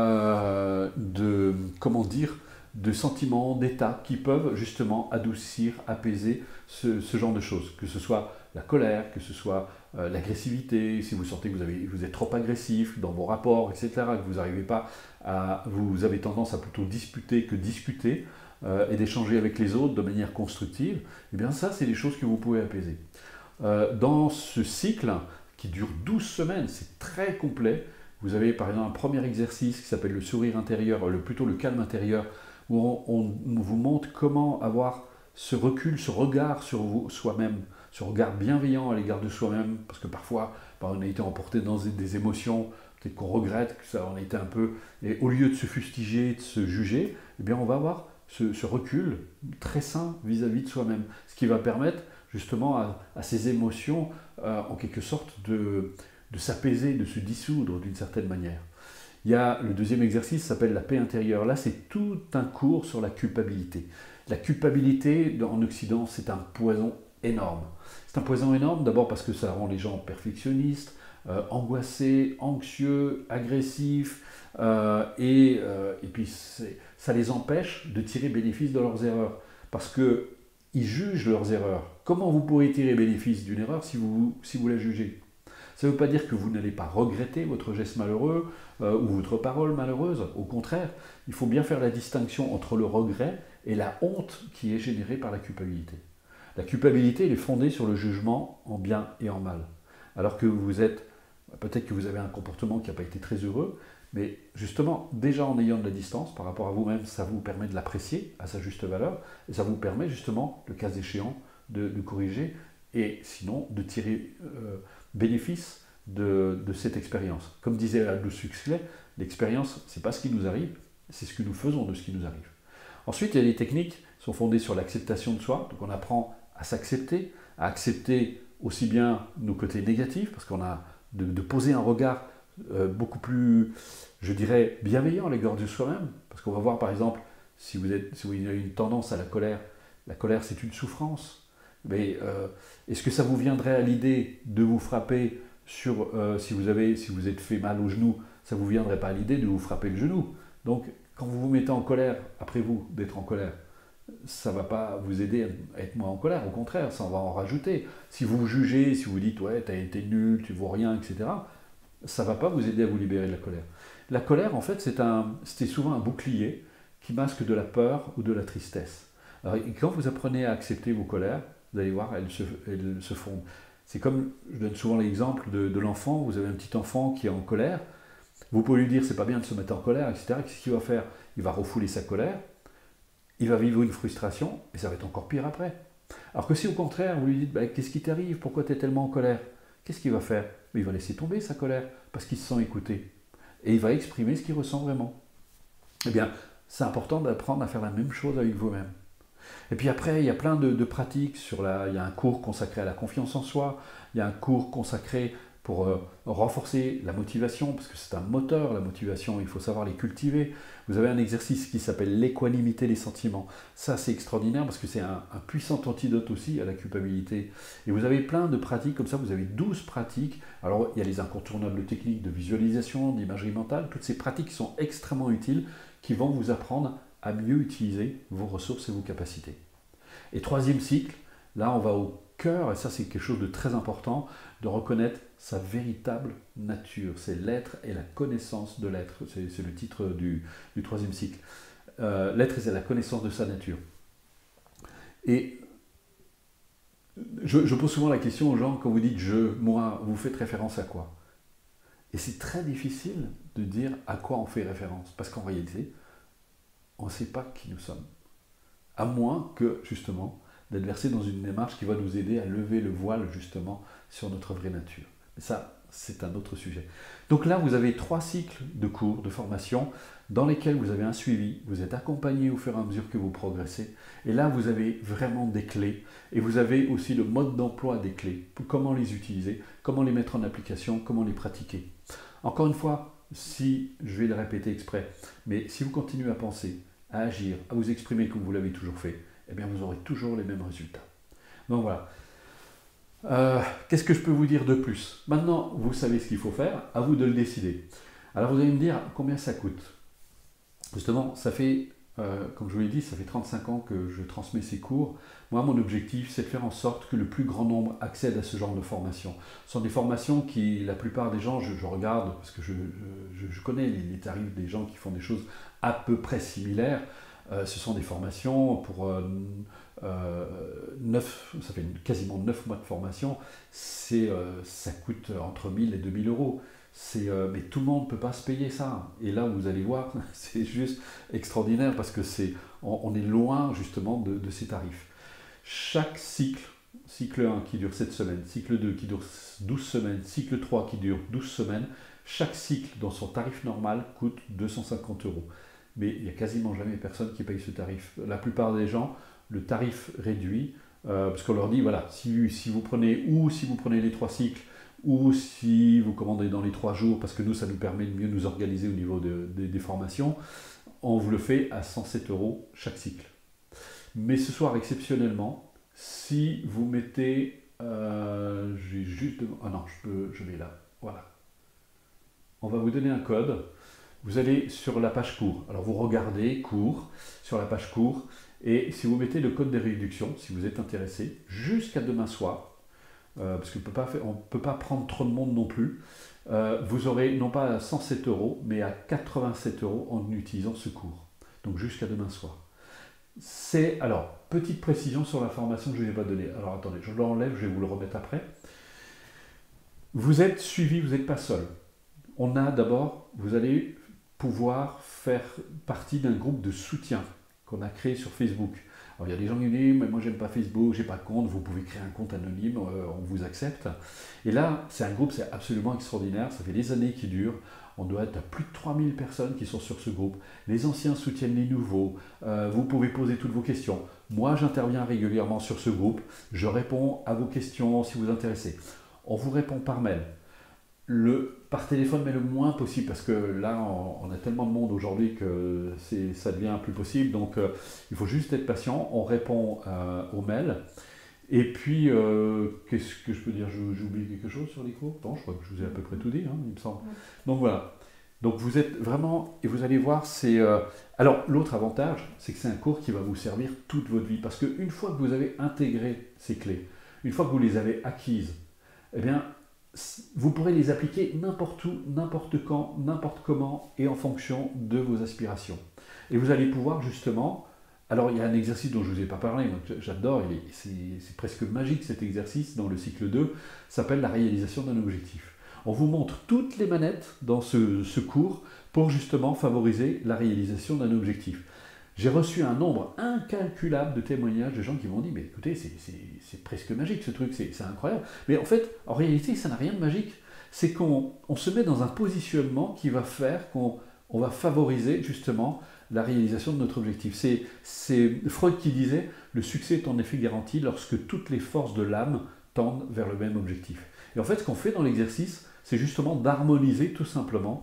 de sentiments, d'états qui peuvent justement adoucir, apaiser ce genre de choses. Que ce soit la colère, que ce soit l'agressivité, si vous sentez que vous êtes trop agressif dans vos rapports, etc., que vous n'arrivez pas vous avez tendance à plutôt disputer que discuter, et d'échanger avec les autres de manière constructive, et bien ça, c'est des choses que vous pouvez apaiser. Dans ce cycle, qui dure 12 semaines, c'est très complet, vous avez par exemple un premier exercice qui s'appelle le sourire intérieur, plutôt le calme intérieur, où on vous montre comment avoir ce recul, ce regard sur soi-même, ce regard bienveillant à l'égard de soi-même, parce que parfois on a été emporté dans des émotions, peut-être qu'on regrette, que ça, on a été un peu, et au lieu de se fustiger, de se juger, eh bien on va avoir ce recul très sain vis-à-vis de soi-même, ce qui va permettre justement à ces émotions, en quelque sorte, de s'apaiser, de se dissoudre d'une certaine manière. Il y a le deuxième exercice, ça s'appelle la paix intérieure. Là, c'est tout un cours sur la culpabilité. La culpabilité, en Occident, c'est un poison énorme. C'est un poison énorme, d'abord parce que ça rend les gens perfectionnistes, angoissés, anxieux, agressifs, et puis ça les empêche de tirer bénéfice de leurs erreurs. Parce qu'ils jugent leurs erreurs. Comment vous pourrez tirer bénéfice d'une erreur si vous la jugez? Ça ne veut pas dire que vous n'allez pas regretter votre geste malheureux ou votre parole malheureuse. Au contraire, il faut bien faire la distinction entre le regret et la honte qui est générée par la culpabilité. La culpabilité, elle est fondée sur le jugement en bien et en mal. Alors que peut-être que vous avez un comportement qui n'a pas été très heureux, mais justement, déjà en ayant de la distance par rapport à vous-même, ça vous permet de l'apprécier à sa juste valeur, et ça vous permet justement, le cas échéant, de corriger, et sinon de tirer bénéfice de cette expérience. Comme disait Aldous Huxley, l'expérience, c'est pas ce qui nous arrive, c'est ce que nous faisons de ce qui nous arrive. Ensuite, il y a des techniques qui sont fondées sur l'acceptation de soi, donc on apprend à s'accepter, à accepter aussi bien nos côtés négatifs, parce qu'on a de poser un regard beaucoup plus, je dirais, bienveillant à l'égard de soi-même, parce qu'on va voir par exemple, si vous avez une tendance à la colère c'est une souffrance, mais est-ce que ça vous viendrait à l'idée de vous frapper sur, si vous êtes fait mal au genou, ça ne vous viendrait pas à l'idée de vous frapper le genou? Donc quand vous vous mettez en colère, après vous d'être en colère, ça ne va pas vous aider à être moins en colère, au contraire, ça va en rajouter. Si vous vous jugez, si vous dites « ouais, tu as été nul, tu ne vaux rien », etc., ça ne va pas vous aider à vous libérer de la colère. La colère, en fait, c'était souvent un bouclier qui masque de la peur ou de la tristesse. Alors, quand vous apprenez à accepter vos colères, vous allez voir, elles se fondent. C'est comme, je donne souvent l'exemple de l'enfant, vous avez un petit enfant qui est en colère, vous pouvez lui dire c'est pas bien de se mettre en colère, etc. Qu'est-ce qu'il va faire? Il va refouler sa colère, il va vivre une frustration, et ça va être encore pire après. Alors que si au contraire, vous lui dites qu'est-ce qui t'arrive? Pourquoi tu es tellement en colère? Qu'est-ce qu'il va faire? Il va laisser tomber sa colère, parce qu'il se sent écouté. Et il va exprimer ce qu'il ressent vraiment. Eh bien, c'est important d'apprendre à faire la même chose avec vous-même. Et puis après, il y a plein de pratiques. Il y a un cours consacré à la confiance en soi, il y a un cours consacré pour renforcer la motivation, parce que c'est un moteur, la motivation, il faut savoir les cultiver. Vous avez un exercice qui s'appelle l'équanimité des sentiments. Ça, c'est extraordinaire, parce que c'est un puissant antidote aussi à la culpabilité. Et vous avez plein de pratiques comme ça, vous avez 12 pratiques. Alors, il y a les incontournables techniques de visualisation, d'imagerie mentale, toutes ces pratiques qui sont extrêmement utiles, qui vont vous apprendre à mieux utiliser vos ressources et vos capacités. Et troisième cycle, là, on va au cœur, et ça, c'est quelque chose de très important, de reconnaître sa véritable nature. C'est l'être et la connaissance de l'être. C'est le titre du troisième cycle. L'être et la connaissance de sa nature. Et je pose souvent la question aux gens, quand vous dites « je »,« moi », vous faites référence à quoi? Et c'est très difficile de dire à quoi on fait référence, parce qu'en réalité, on ne sait pas qui nous sommes. À moins que, justement, d'être versé dans une démarche qui va nous aider à lever le voile, justement, sur notre vraie nature. Mais ça, c'est un autre sujet. Donc là, vous avez 3 cycles de cours, de formation, dans lesquels vous avez un suivi, vous êtes accompagné au fur et à mesure que vous progressez, et là, vous avez vraiment des clés, et vous avez aussi le mode d'emploi des clés, comment les utiliser, comment les mettre en application, comment les pratiquer. Encore une fois, si, je vais le répéter exprès, mais si vous continuez à penser, à agir, à vous exprimer comme vous l'avez toujours fait, eh bien vous aurez toujours les mêmes résultats. Donc voilà. Qu'est-ce que je peux vous dire de plus? Maintenant, vous savez ce qu'il faut faire, à vous de le décider. Alors vous allez me dire combien ça coûte. Justement, ça fait, comme je vous l'ai dit, ça fait 35 ans que je transmets ces cours. Moi, mon objectif, c'est de faire en sorte que le plus grand nombre accède à ce genre de formation. Ce sont des formations qui, la plupart des gens, je regarde, parce que je connais les tarifs des gens qui font des choses à peu près similaires. Ce sont des formations pour ça fait quasiment 9 mois de formation, ça coûte entre 1000 et 2000 euros. Mais tout le monde ne peut pas se payer ça. Et là, vous allez voir, c'est juste extraordinaire parce que on est loin justement de ces tarifs. Chaque cycle 1 qui dure 7 semaines, cycle 2 qui dure 12 semaines, cycle 3 qui dure 12 semaines, chaque cycle dans son tarif normal coûte 250 euros. Mais il n'y a quasiment jamais personne qui paye ce tarif. La plupart des gens, le tarif réduit, parce qu'on leur dit, voilà, si vous prenez les 3 cycles, ou si vous commandez dans les 3 jours, parce que nous, ça nous permet de mieux nous organiser au niveau des formations, on vous le fait à 107 € chaque cycle. Mais ce soir, exceptionnellement, si vous mettez... j'ai juste... Ah non, je vais là. Voilà. On va vous donner un code. Vous allez sur la page cours. Alors vous regardez cours, sur la page cours, et si vous mettez le code de réduction, si vous êtes intéressé, jusqu'à demain soir, parce qu'on ne peut pas prendre trop de monde non plus, vous aurez non pas à 107 €, mais à 87 € en utilisant ce cours. Donc jusqu'à demain soir. Alors, petite précision sur la formation que je ne vous ai pas donnée. Alors attendez, je l'enlève, je vais vous le remettre après. Vous êtes suivi, vous n'êtes pas seul. Vous allez pouvoir faire partie d'un groupe de soutien qu'on a créé sur Facebook. Alors il y a des gens qui me disent, mais moi j'aime pas Facebook, j'ai pas de compte, vous pouvez créer un compte anonyme, on vous accepte. Et là, c'est un groupe, c'est absolument extraordinaire, ça fait des années qu'il dure. On doit être à plus de 3000 personnes qui sont sur ce groupe. Les anciens soutiennent les nouveaux. Vous pouvez poser toutes vos questions. Moi, j'interviens régulièrement sur ce groupe. Je réponds à vos questions si vous vous intéressez. On vous répond par mail. Par téléphone, mais le moins possible, parce que là, on a tellement de monde aujourd'hui que ça devient plus possible. Donc, il faut juste être patient. On répond aux mails. Et puis, qu'est-ce que je peux dire? J'ai oublié quelque chose sur les cours? Non, je crois que je vous ai à peu près tout dit, hein, il me semble. Donc voilà. Donc vous êtes vraiment, et vous allez voir, alors l'autre avantage, c'est que c'est un cours qui va vous servir toute votre vie. Parce qu'une fois que vous avez intégré ces clés, une fois que vous les avez acquises, eh bien, vous pourrez les appliquer n'importe où, n'importe quand, n'importe comment, et en fonction de vos aspirations. Et vous allez pouvoir justement... Alors, il y a un exercice dont je ne vous ai pas parlé, j'adore, c'est presque magique cet exercice dans le cycle 2, ça s'appelle la réalisation d'un objectif. On vous montre toutes les manettes dans ce cours pour justement favoriser la réalisation d'un objectif. J'ai reçu un nombre incalculable de témoignages de gens qui m'ont dit « Mais écoutez, c'est presque magique ce truc, c'est incroyable. » Mais en fait, en réalité, ça n'a rien de magique. C'est qu'on se met dans un positionnement qui va faire qu'on va favoriser justement la réalisation de notre objectif. C'est Freud qui disait « Le succès est en effet garanti lorsque toutes les forces de l'âme tendent vers le même objectif. » Et en fait, ce qu'on fait dans l'exercice, c'est justement d'harmoniser tout simplement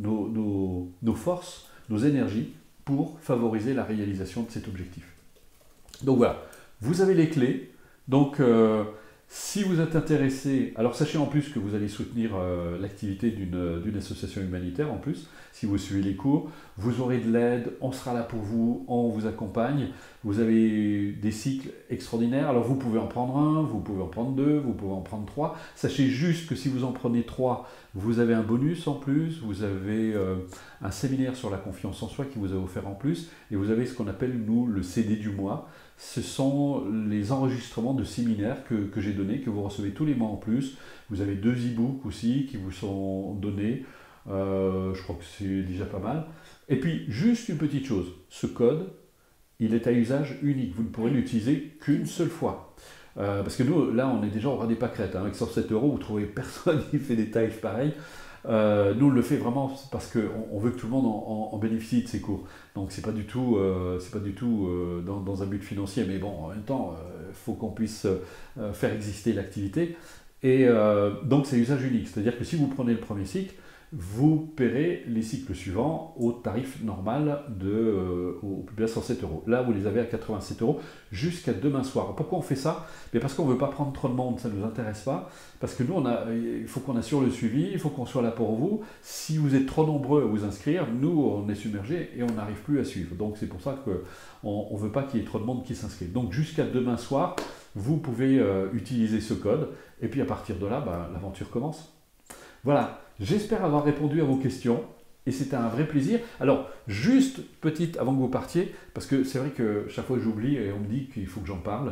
nos forces, nos énergies pour favoriser la réalisation de cet objectif. Donc voilà, vous avez les clés. Donc si vous êtes intéressé, alors sachez en plus que vous allez soutenir l'activité d'une association humanitaire en plus, si vous suivez les cours, vous aurez de l'aide, on sera là pour vous, on vous accompagne, vous avez des cycles extraordinaires, alors vous pouvez en prendre un, vous pouvez en prendre deux, vous pouvez en prendre 3, sachez juste que si vous en prenez 3, vous avez un bonus en plus, vous avez un séminaire sur la confiance en soi qui vous est offert en plus, et vous avez ce qu'on appelle nous le CD du mois. Ce sont les enregistrements de séminaires que j'ai donnés, que vous recevez tous les mois en plus. Vous avez 2 e-books aussi qui vous sont donnés. Je crois que c'est déjà pas mal. Et puis, juste une petite chose. Ce code, il est à usage unique. Vous ne pourrez l'utiliser qu'une seule fois. Parce que nous, là, on est déjà au ras des pâquerettes. Hein. Avec 107 €, vous ne trouvez personne qui fait des tarifs pareils. Nous, on le fait vraiment parce qu'on veut que tout le monde en bénéficie de ces cours. Donc, c'est pas du tout dans un but financier, mais bon, en même temps, il faut qu'on puisse faire exister l'activité. Et donc, c'est usage unique. C'est-à-dire que si vous prenez le premier cycle, vous paierez les cycles suivants au tarif normal au plus bas 107 €. Là, vous les avez à 87 € jusqu'à demain soir. Pourquoi on fait ça? Mais parce qu'on ne veut pas prendre trop de monde, ça ne nous intéresse pas. Parce que nous, il faut qu'on assure le suivi, il faut qu'on soit là pour vous. Si vous êtes trop nombreux à vous inscrire, nous, on est submergés et on n'arrive plus à suivre. Donc, c'est pour ça qu'on ne veut pas qu'il y ait trop de monde qui s'inscrive. Donc, jusqu'à demain soir, vous pouvez utiliser ce code. Et puis, à partir de là, l'aventure commence. Voilà. J'espère avoir répondu à vos questions et c'était un vrai plaisir. Alors, juste petite avant que vous partiez, parce que c'est vrai que chaque fois que j'oublie et on me dit qu'il faut que j'en parle,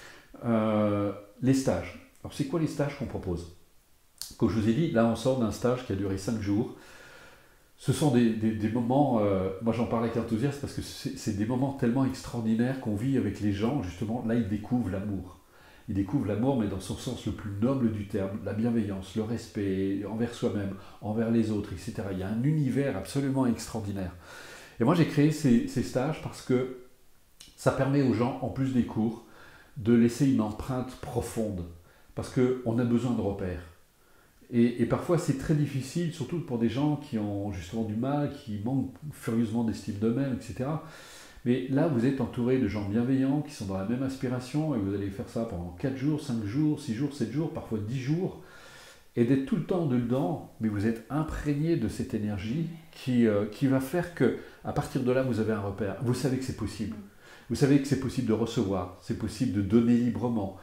les stages. Alors, c'est quoi les stages qu'on propose? Comme je vous ai dit, là on sort d'un stage qui a duré 5 jours. Ce sont des moments, moi j'en parle avec enthousiasme parce que c'est des moments tellement extraordinaires qu'on vit avec les gens, justement, là ils découvrent l'amour. Il découvre l'amour, mais dans son sens le plus noble du terme, la bienveillance, le respect envers soi-même, envers les autres, etc. Il y a un univers absolument extraordinaire. Et moi, j'ai créé ces stages parce que ça permet aux gens, en plus des cours, de laisser une empreinte profonde. Parce qu'on a besoin de repères. Et parfois c'est très difficile, surtout pour des gens qui ont justement du mal, qui manquent furieusement d'estime d'eux-mêmes, etc. Mais là, vous êtes entouré de gens bienveillants qui sont dans la même aspiration et vous allez faire ça pendant 4 jours, 5 jours, 6 jours, 7 jours, parfois 10 jours. Et d'être tout le temps dedans, mais vous êtes imprégné de cette énergie qui va faire que, à partir de là, vous avez un repère. Vous savez que c'est possible. Vous savez que c'est possible de recevoir, c'est possible de donner librement,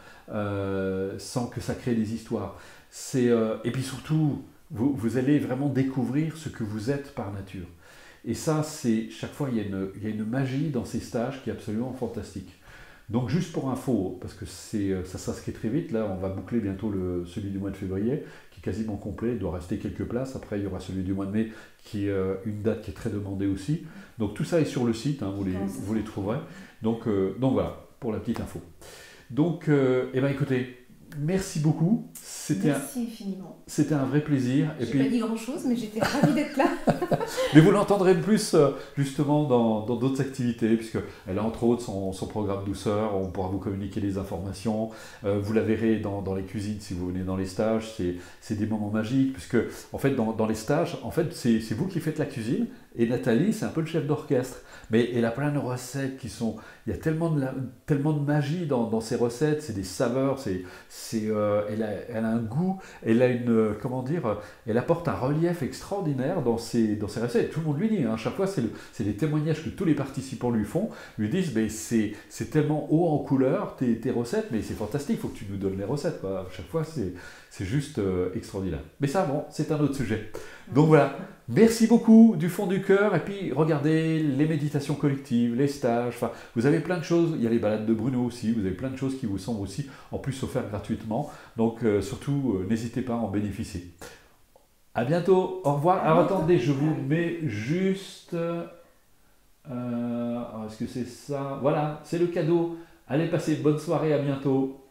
sans que ça crée des histoires. Et puis surtout, vous allez vraiment découvrir ce que vous êtes par nature. Et ça, chaque fois, il y a une magie dans ces stages qui est absolument fantastique. Donc juste pour info, parce que ça s'inscrit très vite, là on va boucler bientôt celui du mois de février, qui est quasiment complet, il doit rester quelques places, après il y aura celui du mois de mai, qui est une date qui est très demandée aussi. Donc tout ça est sur le site, hein, vous les trouverez. Donc voilà, pour la petite info. Donc, écoutez, merci beaucoup. Merci infiniment. C'était un vrai plaisir. Je n'ai pas dit grand-chose, mais j'étais ravie d'être là. Mais vous l'entendrez plus justement dans d'autres activités, puisqu'elle a entre autres son programme douceur, on pourra vous communiquer les informations. Vous la verrez dans les cuisines si vous venez dans les stages, c'est des moments magiques, puisque en fait dans les stages, en fait, c'est vous qui faites la cuisine, et Nathalie, c'est un peu le chef d'orchestre. Mais elle a plein de recettes il y a tellement de magie dans ces recettes, c'est des saveurs, elle a un goût, elle a elle apporte un relief extraordinaire dans ses recettes. Tout le monde lui dit, hein, à chaque fois, c'est des témoignages que tous les participants lui disent, mais c'est tellement haut en couleur tes recettes, mais c'est fantastique, il faut que tu nous donnes les recettes, quoi. À chaque fois, c'est juste extraordinaire. Mais ça, bon, c'est un autre sujet. Donc voilà, merci beaucoup du fond du cœur. Et puis regardez les méditations collectives, les stages, vous avez plein de choses. Il y a les balades de Bruno aussi, vous avez plein de choses qui vous semblent aussi en plus offertes gratuitement. Donc surtout, n'hésitez pas à en bénéficier. À bientôt, au revoir. Alors attendez, je vous mets juste... est-ce que c'est ça? Voilà, c'est le cadeau. Allez, passez une bonne soirée, à bientôt.